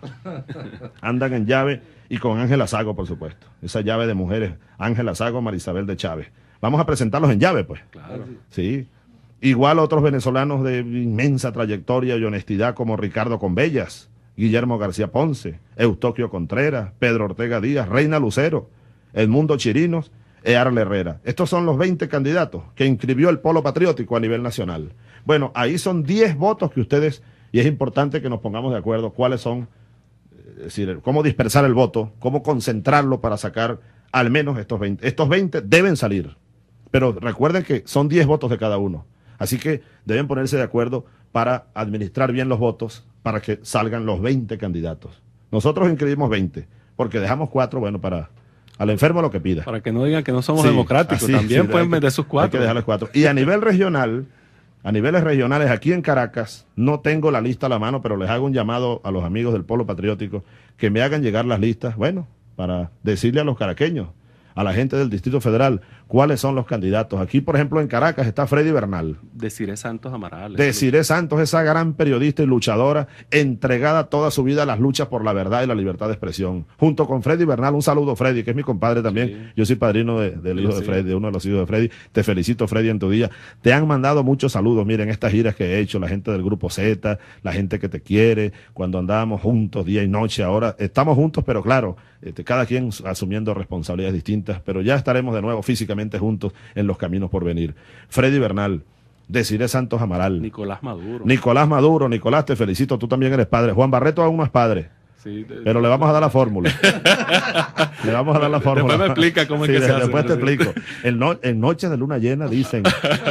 Andan en llave y con Ángela Sago, por supuesto. Esa llave de mujeres, Ángela Sago, Marisabel de Chávez. Vamos a presentarlos en llave, pues. Claro. Sí. Igual otros venezolanos de inmensa trayectoria y honestidad como Ricardo Convellas, Guillermo García Ponce, Eustoquio Contreras, Pedro Ortega Díaz, Reina Lucero, Edmundo Chirinos Earle Herrera. Estos son los veinte candidatos que inscribió el Polo Patriótico a nivel nacional. Bueno, ahí son diez votos que ustedes, y es importante que nos pongamos de acuerdo cuáles son, es decir, cómo dispersar el voto, cómo concentrarlo para sacar al menos estos veinte. Estos veinte deben salir, pero recuerden que son diez votos de cada uno. Así que deben ponerse de acuerdo para administrar bien los votos, para que salgan los veinte candidatos. Nosotros inscribimos veinte, porque dejamos cuatro, bueno, para al enfermo lo que pida. Para que no digan que no somos Sí, democráticos, así, también sí, pueden hay que- meter sus Hay cuatro. que dejarles cuatro. Y a nivel regional, a niveles regionales, aquí en Caracas, no tengo la lista a la mano, pero les hago un llamado a los amigos del Polo Patriótico que me hagan llegar las listas, bueno, para decirle a los caraqueños, a la gente del Distrito Federal, cuáles son los candidatos. Aquí, por ejemplo, en Caracas está Freddy Bernal. Desiree Santos Amaral. Desiree Santos, esa gran periodista y luchadora, entregada toda su vida a las luchas por la verdad y la libertad de expresión. Junto con Freddy Bernal, un saludo, Freddy, que es mi compadre también. Sí. Yo soy padrino de- del Sí, hijo de sí. Freddy, de uno de los hijos de Freddy. Te felicito, Freddy, en tu día. Te han mandado muchos saludos, miren, estas giras que he hecho, la gente del Grupo Z, la gente que te quiere, cuando andábamos juntos día y noche. Ahora estamos juntos, pero claro, este, cada quien asumiendo responsabilidades distintas, pero ya estaremos de nuevo físicamente juntos en los caminos por venir. Freddy Bernal, Desiree Santos Amaral, Nicolás Maduro. Nicolás Maduro. Nicolás, te felicito, tú también eres padre. Juan Barreto aún no es padre, Sí, de- pero le vamos a dar la fórmula. Le vamos a dar la fórmula. Después me explica cómo es Sí, que se de- hace, Después te presidente. explico. En, no- en noches de luna llena dicen,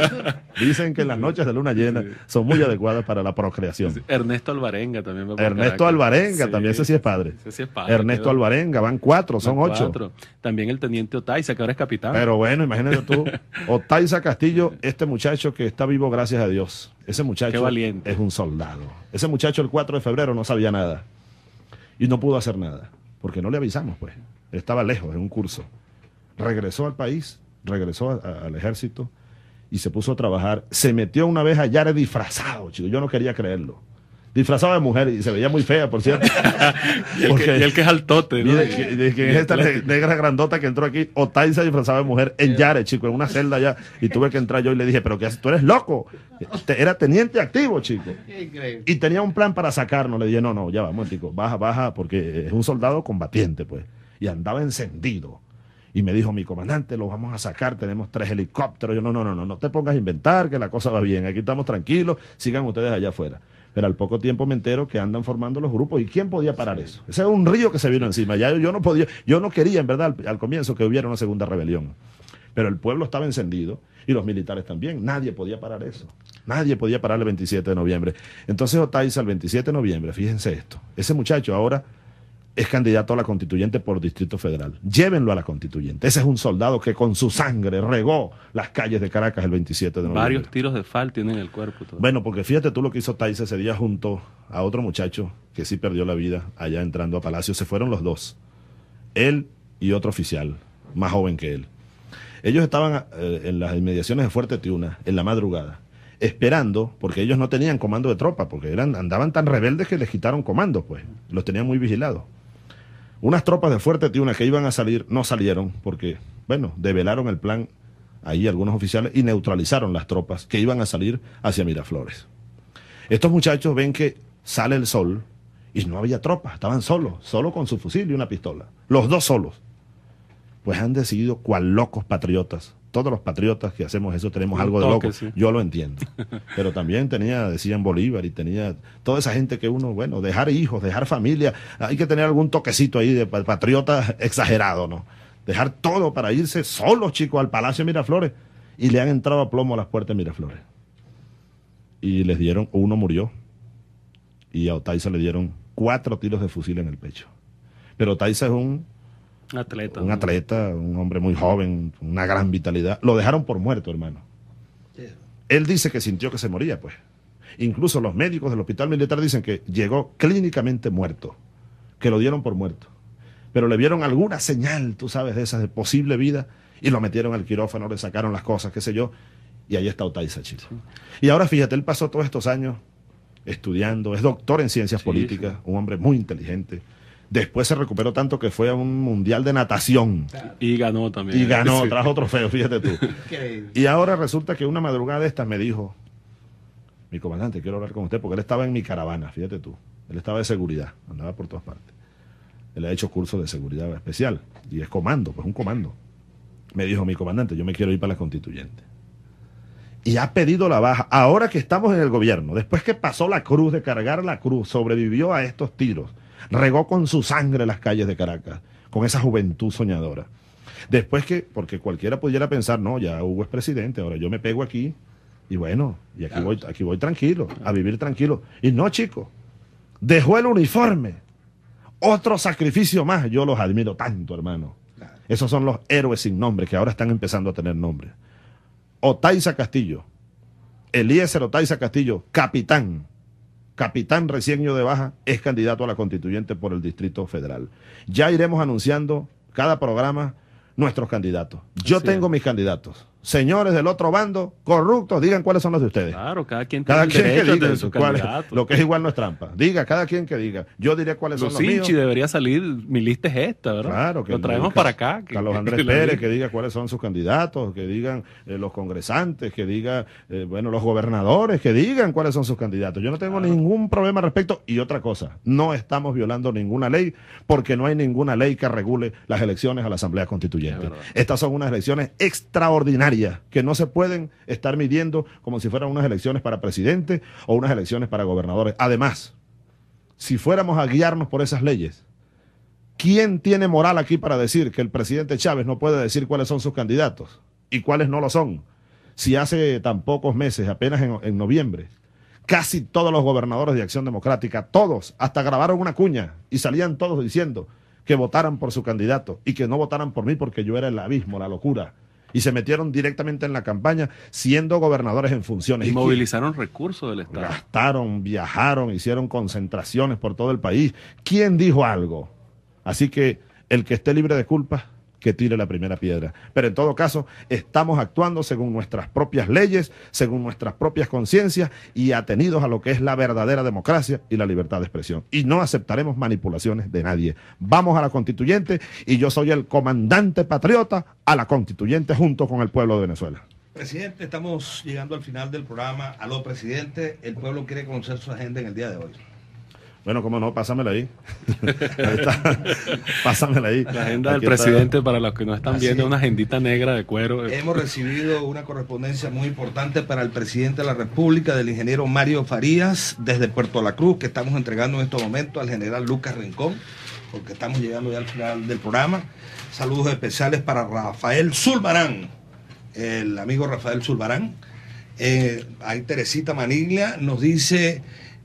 dicen que las noches de luna llena son muy adecuadas para la procreación. Ernesto Alvarenga también va por Ernesto Caracas. Alvarenga, Sí, también ese sí es padre. ese sí es padre, Ernesto quedó- Alvarenga, van cuatro, son van ocho. cuatro. También el teniente Otaiza, que ahora es capitán. Pero bueno, imagínate tú, Otaiza Castillo, este muchacho que está vivo gracias a Dios. Ese Qué muchacho valiente. es un soldado. Ese muchacho el cuatro de febrero no sabía nada y no pudo hacer nada, porque no le avisamos, pues. Él estaba lejos, en un curso. Regresó al país, regresó a- a- al ejército y se puso a trabajar. Se metió una vez a Yare disfrazado, chico. Yo no quería creerlo. Disfrazado de mujer y se veía muy fea, por cierto. y, el Porque- que, y el que es altote, ¿no? Mire, que- de que es esta ne- negra grandota que entró aquí, Otaiza disfrazada de mujer en Yare, chico, en una celda allá, y tuve que entrar yo y le dije, pero ¿qué haces? Tú eres loco. Te- Era teniente activo, chico. Y tenía un plan para sacarnos. Le dije, no, no, ya va, un momentico, baja, baja, porque es un soldado combatiente, pues. Y andaba encendido. Y me dijo, mi comandante, lo vamos a sacar, tenemos tres helicópteros. Yo, no, no, no, no, no te pongas a inventar, que la cosa va bien, aquí estamos tranquilos, sigan ustedes allá afuera. Pero al poco tiempo me entero que andan formando los grupos. ¿Y quién podía parar eso? Ese es un río que se vino encima. Ya yo, yo no podía, yo no quería, en verdad, al, al comienzo que hubiera una segunda rebelión. Pero el pueblo estaba encendido y los militares también. Nadie podía parar eso. Nadie podía parar el veintisiete de noviembre. Entonces Otaiza, el veintisiete de noviembre, fíjense esto. Ese muchacho ahora es candidato a la constituyente por Distrito Federal. Llévenlo a la constituyente. Ese es un soldado que con su sangre regó las calles de Caracas el veintisiete de noviembre. Varios tiros de fal tienen en el cuerpo. todo. Bueno, porque fíjate tú lo que hizo Otaiza ese día junto a otro muchacho que sí perdió la vida allá entrando a Palacio. Se fueron los dos. Él y otro oficial, más joven que él. Ellos estaban eh, en las inmediaciones de Fuerte Tiuna, en la madrugada, esperando, porque ellos no tenían comando de tropa, porque eran, andaban tan rebeldes que les quitaron comandos, pues. Los tenían muy vigilados. Unas tropas de Fuerte Tiuna que iban a salir, no salieron, porque, bueno, develaron el plan ahí algunos oficiales y neutralizaron las tropas que iban a salir hacia Miraflores. Estos muchachos ven que sale el sol y no había tropas, estaban solos, solo con su fusil y una pistola. Los dos solos. Pues han decidido cual locos patriotas. Todos los patriotas que hacemos eso tenemos Un algo de toque, loco. sí. Yo lo entiendo. Pero también tenía, decían Bolívar, y tenía toda esa gente que uno, bueno, dejar hijos, dejar familia, hay que tener algún toquecito ahí de pa- patriota exagerado, ¿no? Dejar todo para irse solos, chicos, al Palacio de Miraflores. Y le han entrado a plomo a las puertas de Miraflores. Y les dieron, uno murió. Y a Otaiza le dieron cuatro tiros de fusil en el pecho. Pero Otaiza es un Un atleta. un ¿no? atleta, un hombre muy joven, una gran vitalidad. Lo dejaron por muerto, hermano. Él dice que sintió que se moría, pues. Incluso los médicos del hospital militar dicen que llegó clínicamente muerto, que lo dieron por muerto. Pero le vieron alguna señal, tú sabes, de esa de posible vida, y lo metieron al quirófano, le sacaron las cosas, qué sé yo, y ahí está Otaiza, chico. Y ahora fíjate, él pasó todos estos años estudiando, es doctor en ciencias Sí, políticas, sí. un hombre muy inteligente. Después se recuperó tanto que fue a un mundial de natación. Y ganó también. Y ganó, Sí. trajo trofeo, fíjate tú. Y ahora resulta que una madrugada de estas me dijo, mi comandante, quiero hablar con usted, porque él estaba en mi caravana, fíjate tú. Él estaba de seguridad, andaba por todas partes. Él ha hecho cursos de seguridad especial y es comando, pues un comando. me dijo mi comandante, yo me quiero ir para la constituyente. Y ha pedido la baja. Ahora que estamos en el gobierno, después que pasó la cruz, de cargar la cruz, sobrevivió a estos tiros, regó con su sangre las calles de Caracas, con esa juventud soñadora. Después que, porque cualquiera pudiera pensar, no, ya Hugo es presidente, ahora yo me pego aquí, y bueno, y aquí, claro, voy, aquí voy tranquilo, a vivir tranquilo. Y no, chico, dejó el uniforme. Otro sacrificio más. Yo los admiro tanto, hermano. Claro. Esos son los héroes sin nombre que ahora están empezando a tener nombre. Otaiza Castillo, Eliezer Otaiza Castillo, capitán, capitán recién ido de baja, es candidato a la constituyente por el Distrito Federal. Ya iremos anunciando cada programa nuestros candidatos. Yo Así tengo es. mis candidatos. Señores del otro bando, corruptos, digan cuáles son los de ustedes. Claro, cada quien cada tiene quien el derecho que diga de su cuál, candidato. Lo que es igual no es trampa. Diga, cada quien que diga. Yo diré cuáles son los míos. Lucinchi debería salir, mi lista es esta, ¿verdad? Claro, que lo traemos Lucas, para acá. Que, Carlos Andrés que Pérez, que diga cuáles son sus candidatos, que digan eh, los congresantes, que digan, eh, bueno, los gobernadores, que digan cuáles son sus candidatos. Yo no tengo claro. ningún problema al respecto. Y otra cosa, no estamos violando ninguna ley, porque no hay ninguna ley que regule las elecciones a la Asamblea Constituyente. Estas son unas elecciones extraordinarias que no se pueden estar midiendo como si fueran unas elecciones para presidente o unas elecciones para gobernadores. Además, si fuéramos a guiarnos por esas leyes, ¿quién tiene moral aquí para decir que el presidente Chávez no puede decir cuáles son sus candidatos y cuáles no lo son? Si hace tan pocos meses, apenas en, en noviembre, casi todos los gobernadores de Acción Democrática, todos, hasta grabaron una cuña y salían todos diciendo que votaran por su candidato y que no votaran por mí porque yo era el abismo, la locura. Y se metieron directamente en la campaña siendo gobernadores en funciones. Y, y movilizaron recursos del Estado. Gastaron, viajaron, hicieron concentraciones por todo el país. ¿Quién dijo algo? Así que el que esté libre de culpa, que tire la primera piedra. Pero en todo caso, estamos actuando según nuestras propias leyes, según nuestras propias conciencias y atenidos a lo que es la verdadera democracia y la libertad de expresión. Y no aceptaremos manipulaciones de nadie. Vamos a la constituyente y yo soy el comandante patriota a la constituyente junto con el pueblo de Venezuela. Presidente, estamos llegando al final del programa. Aló, presidente, el pueblo quiere conocer su agenda en el día de hoy. Bueno, cómo no, pásamela ahí. Ahí está. Pásamela ahí. La agenda Aquí del presidente, está. Para los que no están Así viendo, es. Una agendita negra de cuero. Hemos recibido una correspondencia muy importante para el presidente de la República, del ingeniero Mario Farías, desde Puerto La Cruz, que estamos entregando en estos momentos al general Lucas Rincón, porque estamos llegando ya al final del programa. Saludos especiales para Rafael Zulbarán, el amigo Rafael Zulbarán. Eh, ahí Teresita Maniglia nos dice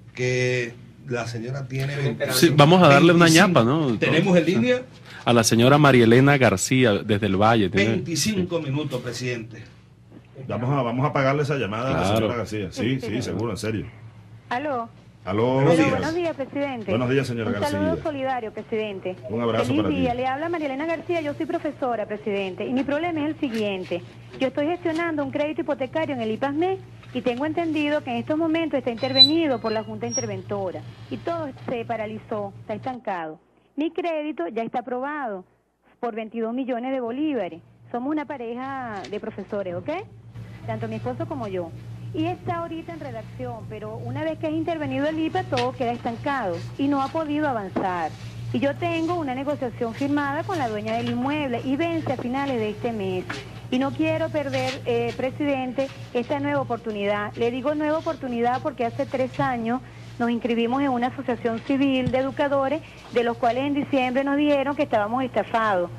que la señora tiene... Sí, vamos a darle una ñapa, ¿no? Tenemos en línea... A la señora María Elena García, desde el Valle. Tiene... veinticinco minutos, presidente. Vamos a, vamos a pagarle esa llamada Claro. a la señora García. Sí, sí, seguro, en serio. Aló. Aló, Buenos Aló, días. buenos días, presidente. Buenos días, señora Un García. saludo solidario, presidente. Un abrazo Feliz para ti. día. Le habla María Elena García, yo soy profesora, presidente, y mi problema es el siguiente. Yo estoy gestionando un crédito hipotecario en el I P A S M E y tengo entendido que en estos momentos está intervenido por la Junta Interventora y todo se paralizó, está estancado. Mi crédito ya está aprobado por veintidós millones de bolívares. Somos una pareja de profesores, ¿ok? Tanto mi esposo como yo. Y está ahorita en redacción, pero una vez que ha intervenido el I P A, todo queda estancado y no ha podido avanzar. Y yo tengo una negociación firmada con la dueña del inmueble y vence a finales de este mes. Y no quiero perder, eh, presidente, esta nueva oportunidad. Le digo nueva oportunidad porque hace tres años nos inscribimos en una asociación civil de educadores, de los cuales en diciembre nos dijeron que estábamos estafados.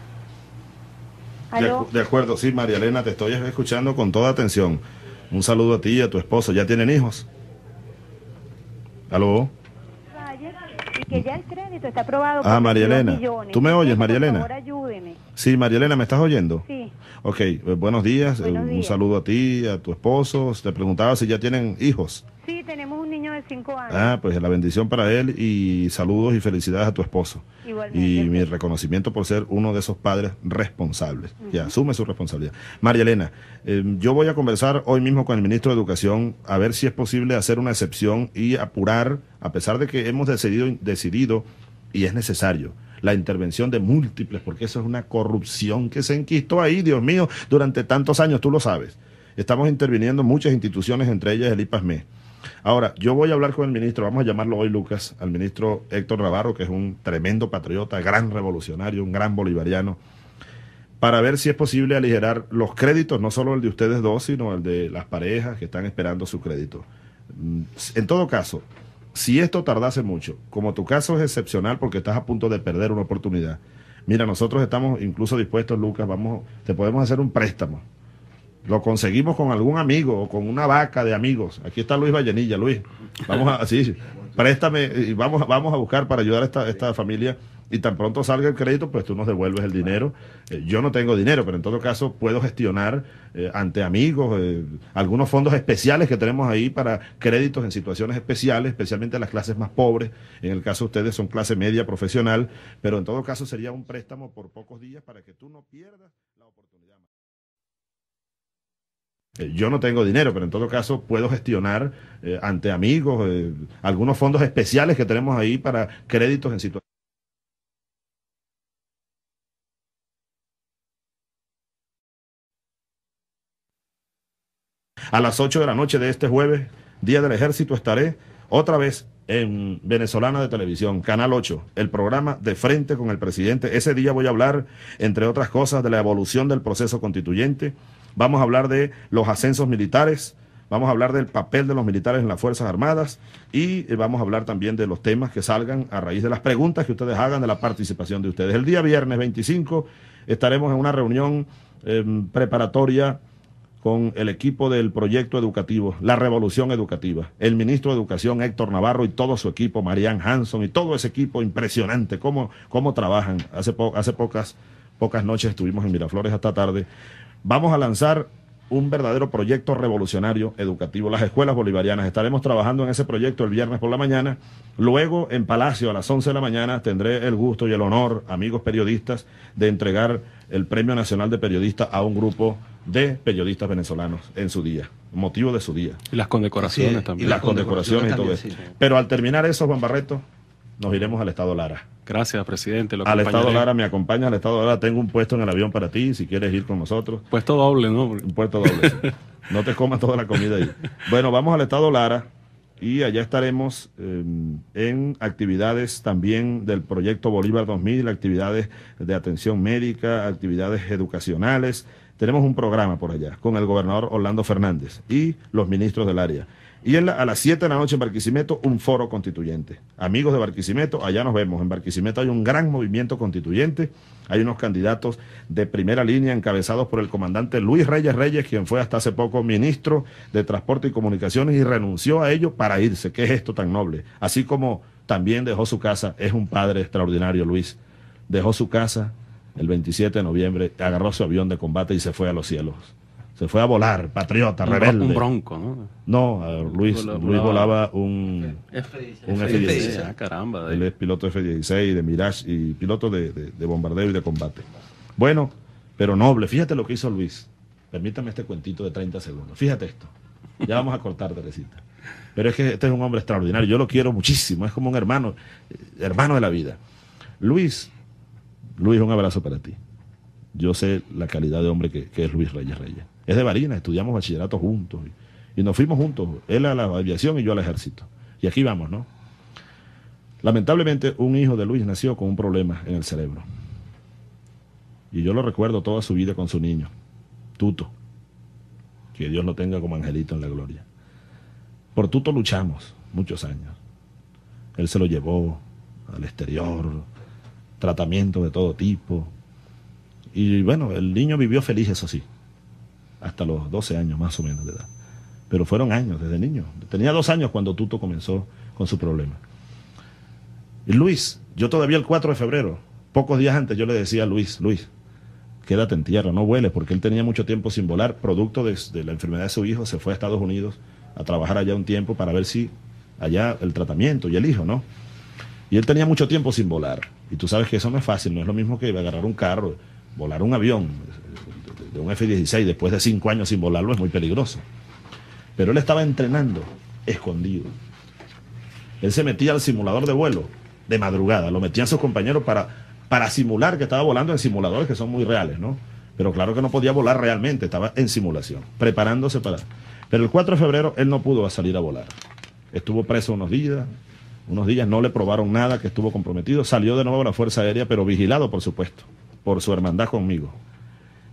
De, ¿Aló? acu- de acuerdo, sí, María Elena, te estoy escuchando con toda atención. Un saludo a ti y a tu esposo. ¿Ya tienen hijos? ¿Aló? Y que ya el crédito está aprobado Ah, por María veintidós Elena. millones. ¿Tú me oyes, Por María Elena? favor, ayúdeme. Sí, María Elena, ¿me estás oyendo? Sí. Ok, eh, buenos días. Buenos eh, Un días. saludo a ti, a tu esposo. Te preguntaba si ya tienen hijos. Sí, tenemos un niño de cinco años. Ah, pues la bendición para él y saludos y felicidades a tu esposo. Igualmente. Y mi reconocimiento por ser uno de esos padres responsables. Ya, asume su responsabilidad. María Elena, eh, yo voy a conversar hoy mismo con el ministro de Educación a ver si es posible hacer una excepción y apurar, a pesar de que hemos decidido, decidido y es necesario, la intervención de múltiples, porque eso es una corrupción que se enquistó ahí, Dios mío, durante tantos años, tú lo sabes. Estamos interviniendo muchas instituciones, entre ellas el I P A S M E. Ahora, yo voy a hablar con el ministro, vamos a llamarlo hoy Lucas, al ministro Héctor Navarro, que es un tremendo patriota, gran revolucionario, un gran bolivariano. para ver si es posible aligerar los créditos, no solo el de ustedes dos, sino el de las parejas que están esperando su crédito. En todo caso, si esto tardase mucho, como tu caso es excepcional porque estás a punto de perder una oportunidad, mira, nosotros estamos incluso dispuestos, Lucas, vamos, te podemos hacer un préstamo. Lo conseguimos con algún amigo o con una vaca de amigos. Aquí está Luis Vallenilla. Luis, vamos a, sí, préstame y vamos, vamos a buscar para ayudar a esta, esta familia, y tan pronto salga el crédito, pues tú nos devuelves el dinero. Eh, yo no tengo dinero, pero en todo caso puedo gestionar eh, ante amigos eh, algunos fondos especiales que tenemos ahí para créditos en situaciones especiales, especialmente a las clases más pobres. En el caso de ustedes son clase media profesional, pero en todo caso sería un préstamo por pocos días para que tú no pierdas la oportunidad. Eh, yo no tengo dinero, pero en todo caso puedo gestionar eh, ante amigos eh, algunos fondos especiales que tenemos ahí para créditos en situaciones. A las ocho de la noche de este jueves, Día del Ejército, estaré otra vez en Venezolana de Televisión, Canal ocho, el programa De Frente con el Presidente. Ese día voy a hablar, entre otras cosas, de la evolución del proceso constituyente. Vamos a hablar de los ascensos militares, vamos a hablar del papel de los militares en las Fuerzas Armadas y vamos a hablar también de los temas que salgan a raíz de las preguntas que ustedes hagan, de la participación de ustedes. El día viernes veinticinco estaremos en una reunión eh, preparatoria con el equipo del proyecto educativo, la revolución educativa, el ministro de Educación Héctor Navarro y todo su equipo, Marianne Hanson y todo ese equipo impresionante, cómo, cómo trabajan. Hace, po hace pocas, pocas noches estuvimos en Miraflores hasta tarde. Vamos a lanzar un verdadero proyecto revolucionario educativo, las escuelas bolivarianas. Estaremos trabajando en ese proyecto el viernes por la mañana. Luego, en Palacio, a las once de la mañana, tendré el gusto y el honor, amigos periodistas, de entregar el Premio Nacional de Periodistas a un grupo de periodistas venezolanos en su día, motivo de su día. Y las condecoraciones sí, también. Y las condecoraciones, condecoraciones y todo eso. Sí. Pero al terminar eso, Juan Barreto, nos iremos al Estado Lara. Gracias, presidente. Lo al Estado Lara, me acompaña al Estado Lara. Tengo un puesto en el avión para ti, si quieres ir con nosotros. Puesto doble, ¿no? Un puesto doble. Sí. No te comas toda la comida ahí. Bueno, vamos al Estado Lara y allá estaremos eh, en actividades también del Proyecto Bolívar dos mil, actividades de atención médica, actividades educacionales. Tenemos un programa por allá con el gobernador Orlando Fernández y los ministros del área. Y en la, a las siete de la noche en Barquisimeto, un foro constituyente. Amigos de Barquisimeto, allá nos vemos. En Barquisimeto hay un gran movimiento constituyente. Hay unos candidatos de primera línea encabezados por el comandante Luis Reyes Reyes, quien fue hasta hace poco ministro de Transporte y Comunicaciones y renunció a ello para irse. ¿Qué es esto tan noble? Así como también dejó su casa. Es un padre extraordinario, Luis. Dejó su casa el veintisiete de noviembre, agarró su avión de combate y se fue a los cielos. Se fue a volar, patriota, un rebelde. Un bronco, ¿no? No, Luis, volaba, Luis volaba un F dieciséis. Un F dieciséis. Ah, caramba. Él es piloto F dieciséis, de Mirage y piloto de, de, de bombardeo y de combate. Bueno, pero noble. Fíjate lo que hizo Luis. Permítame este cuentito de treinta segundos. Fíjate esto. Ya vamos a cortar, Teresita. Pero es que este es un hombre extraordinario. Yo lo quiero muchísimo. Es como un hermano, hermano de la vida. Luis, Luis, un abrazo para ti. Yo sé la calidad de hombre que, que es Luis Reyes Reyes. Es de Barinas, estudiamos bachillerato juntos y, y nos fuimos juntos, él a la aviación y yo al ejército. Y aquí vamos, ¿no? Lamentablemente, un hijo de Luis nació con un problema en el cerebro. Y yo lo recuerdo toda su vida con su niño, Tuto. Que Dios lo tenga como angelito en la gloria. Por Tuto luchamos muchos años. Él se lo llevó al exterior, tratamiento de todo tipo. Y bueno, el niño vivió feliz, eso sí, hasta los doce años más o menos de edad. Pero fueron años, desde niño. Tenía dos años cuando Tuto comenzó con su problema. Y Luis, yo todavía el cuatro de febrero, pocos días antes, yo le decía a Luis, Luis, quédate en tierra, no vueles, porque él tenía mucho tiempo sin volar, producto de, de la enfermedad de su hijo, se fue a Estados Unidos a trabajar allá un tiempo para ver si allá el tratamiento y el hijo, ¿no? Y él tenía mucho tiempo sin volar. Y tú sabes que eso no es fácil, no es lo mismo que agarrar un carro, volar un avión de un F dieciséis después de cinco años sin volarlo es muy peligroso. Pero él estaba entrenando escondido. Él se metía al simulador de vuelo de madrugada, lo metían sus compañeros para, para simular que estaba volando en simuladores que son muy reales, ¿no? Pero claro que no podía volar realmente, estaba en simulación, preparándose para... Pero el cuatro de febrero él no pudo salir a volar. Estuvo preso unos días, unos días no le probaron nada, que estuvo comprometido, salió de nuevo a la Fuerza Aérea, pero vigilado, por supuesto, por su hermandad conmigo.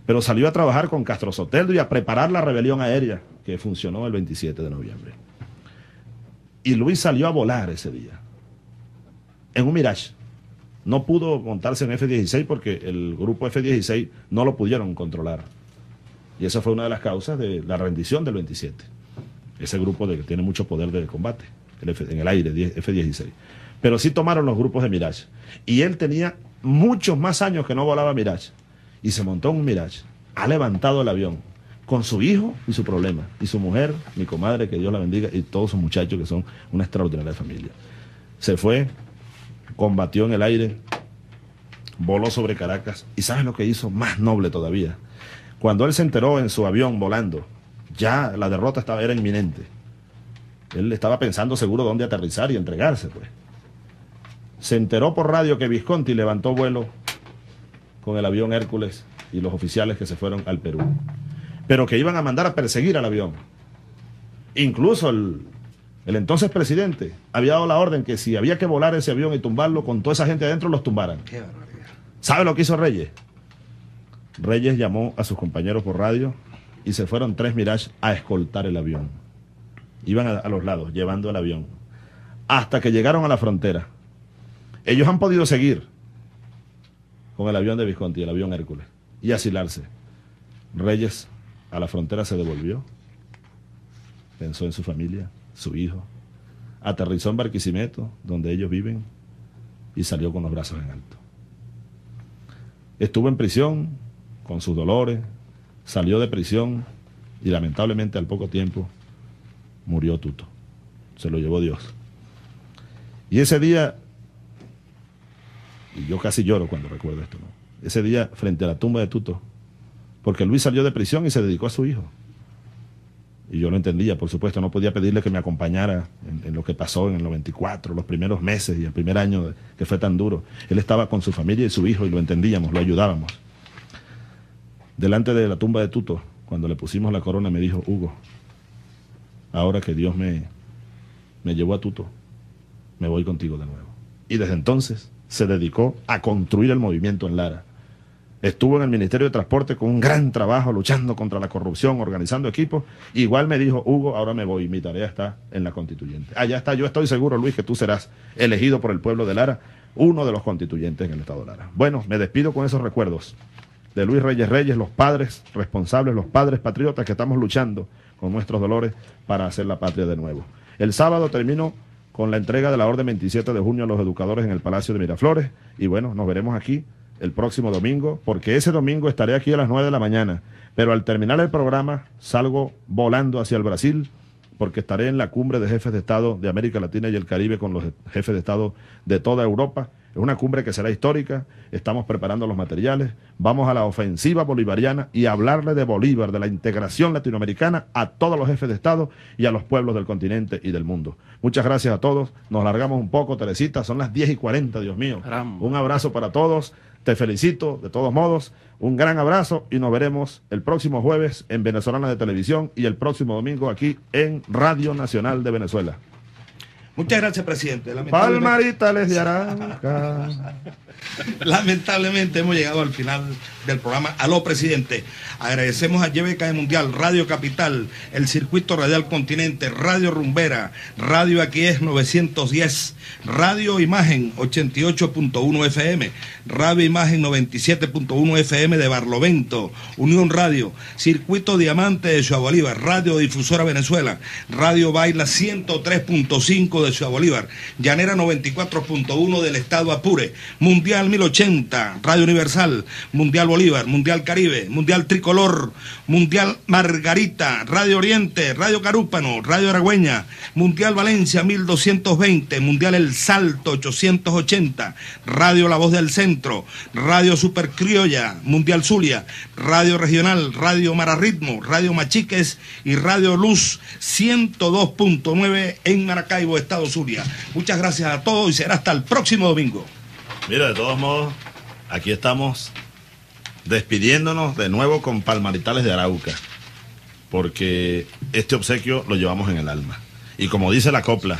pero salió a trabajar con Castro Soteldo y a preparar la rebelión aérea que funcionó el veintisiete de noviembre. Y Luis salió a volar ese día, en un Mirage. No pudo montarse en F dieciséis porque el grupo F dieciséis no lo pudieron controlar. Y esa fue una de las causas de la rendición del veintisiete. Ese grupo de, que tiene mucho poder de combate el F, en el aire, F dieciséis. Pero sí tomaron los grupos de Mirage. Y él tenía muchos más años que no volaba Mirage. Y se montó en un Mirage. Ha levantado el avión con su hijo y su problema. Y su mujer, mi comadre, que Dios la bendiga, y todos sus muchachos que son una extraordinaria familia. Se fue, combatió en el aire, voló sobre Caracas. ¿Y sabes lo que hizo? Más noble todavía. Cuando él se enteró en su avión volando, ya la derrota estaba, era inminente. Él estaba pensando seguro dónde aterrizar y entregarse, pues. Se enteró por radio que Visconti levantó vuelo con el avión Hércules y los oficiales que se fueron al Perú, pero que iban a mandar a perseguir al avión. Incluso el, el entonces presidente había dado la orden que si había que volar ese avión y tumbarlo, con toda esa gente adentro los tumbaran. Qué barbaridad. ¿Sabe lo que hizo Reyes? Reyes llamó a sus compañeros por radio y se fueron tres Mirage a escoltar el avión. Iban a, a los lados, llevando el avión, hasta que llegaron a la frontera. Ellos han podido seguir con el avión de Visconti, el avión Hércules, y asilarse. Reyes a la frontera se devolvió, pensó en su familia, su hijo, aterrizó en Barquisimeto, donde ellos viven, y salió con los brazos en alto. Estuvo en prisión con sus dolores, salió de prisión y lamentablemente al poco tiempo murió Tuto. Se lo llevó Dios. Y ese día, y yo casi lloro cuando recuerdo esto, ¿no? Ese día, frente a la tumba de Tuto, porque Luis salió de prisión y se dedicó a su hijo. Y yo lo entendía, por supuesto, no podía pedirle que me acompañara en, en lo que pasó en el noventa y cuatro, los primeros meses y el primer año de, que fue tan duro. Él estaba con su familia y su hijo y lo entendíamos, lo ayudábamos. Delante de la tumba de Tuto, cuando le pusimos la corona, me dijo: Hugo, ahora que Dios me, me llevó a Tuto, me voy contigo de nuevo. Y desde entonces se dedicó a construir el movimiento en Lara. Estuvo en el Ministerio de Transporte con un gran trabajo, luchando contra la corrupción, organizando equipos. Igual me dijo: Hugo, ahora me voy, mi tarea está en la constituyente. Allá está, yo estoy seguro, Luis, que tú serás elegido por el pueblo de Lara, uno de los constituyentes en el estado de Lara. Bueno, me despido con esos recuerdos de Luis Reyes Reyes, los padres responsables, los padres patriotas que estamos luchando con nuestros dolores para hacer la patria de nuevo. El sábado termino con la entrega de la orden veintisiete de junio a los educadores en el Palacio de Miraflores. Y bueno, nos veremos aquí el próximo domingo, porque ese domingo estaré aquí a las nueve de la mañana. Pero al terminar el programa salgo volando hacia el Brasil, porque estaré en la cumbre de jefes de Estado de América Latina y el Caribe con los jefes de Estado de toda Europa. Es una cumbre que será histórica, estamos preparando los materiales, vamos a la ofensiva bolivariana y a hablarle de Bolívar, de la integración latinoamericana a todos los jefes de Estado y a los pueblos del continente y del mundo. Muchas gracias a todos, nos largamos un poco, Teresita, son las diez y cuarenta, Dios mío. Caramba. Un abrazo para todos, te felicito de todos modos, un gran abrazo y nos veremos el próximo jueves en Venezolana de Televisión y el próximo domingo aquí en Radio Nacional de Venezuela. Muchas gracias, presidente. Palmaritales de Arauca. Lamentablemente hemos llegado al final del programa Aló Presidente. Agradecemos a Y B K Mundial, Radio Capital, el Circuito Radial Continente, Radio Rumbera, Radio Aquí es novecientos diez, Radio Imagen ochenta y ocho punto uno F M, Radio Imagen noventa y siete punto uno F M de Barlovento, Unión Radio, Circuito Diamante de Ciudad Bolívar, Radio Difusora Venezuela, Radio Baila ciento tres punto cinco de Ciudad Bolívar, Llanera noventa y cuatro punto uno del Estado Apure, Mundial mil ochenta, Radio Universal, Mundial Bolívar, Mundial Caribe, Mundial Tricolor, Mundial Margarita, Radio Oriente, Radio Carúpano, Radio Aragüeña, Mundial Valencia mil doscientos veinte, Mundial El Salto ochocientos ochenta, Radio La Voz del Centro, Radio Super Criolla, Mundial Zulia, Radio Regional, Radio Mararritmo, Radio Machiques y Radio Luz ciento dos punto nueve en Maracaibo, Estado Zulia. Muchas gracias a todos y será hasta el próximo domingo. Mira, de todos modos, aquí estamos despidiéndonos de nuevo con Palmaritales de Arauca, porque este obsequio lo llevamos en el alma. Y como dice la copla,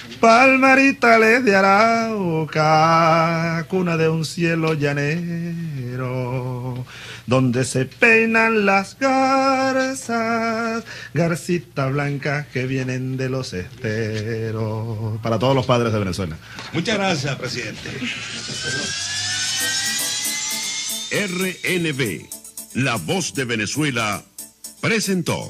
Palmaritales de Arauca, cuna de un cielo llanero, donde se peinan las garzas, garcitas blancas que vienen de los esteros. Para todos los padres de Venezuela. Muchas gracias, presidente. R N B, La Voz de Venezuela, presentó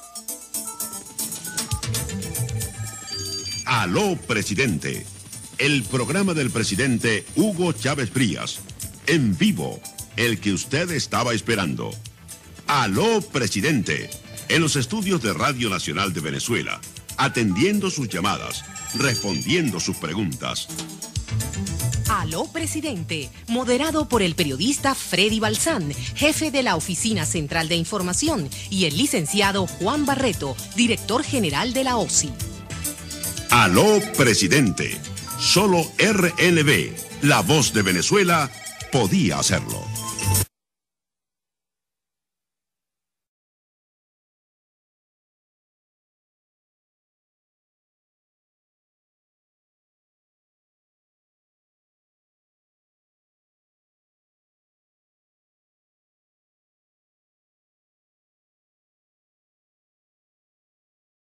Aló, Presidente, el programa del presidente Hugo Chávez Frías, en vivo, el que usted estaba esperando. Aló, Presidente, en los estudios de Radio Nacional de Venezuela, atendiendo sus llamadas, respondiendo sus preguntas. Aló, Presidente, moderado por el periodista Freddy Balsán, jefe de la Oficina Central de Información, y el licenciado Juan Barreto, director general de la O S I. Aló, Presidente. Solo R N B, La Voz de Venezuela, podía hacerlo.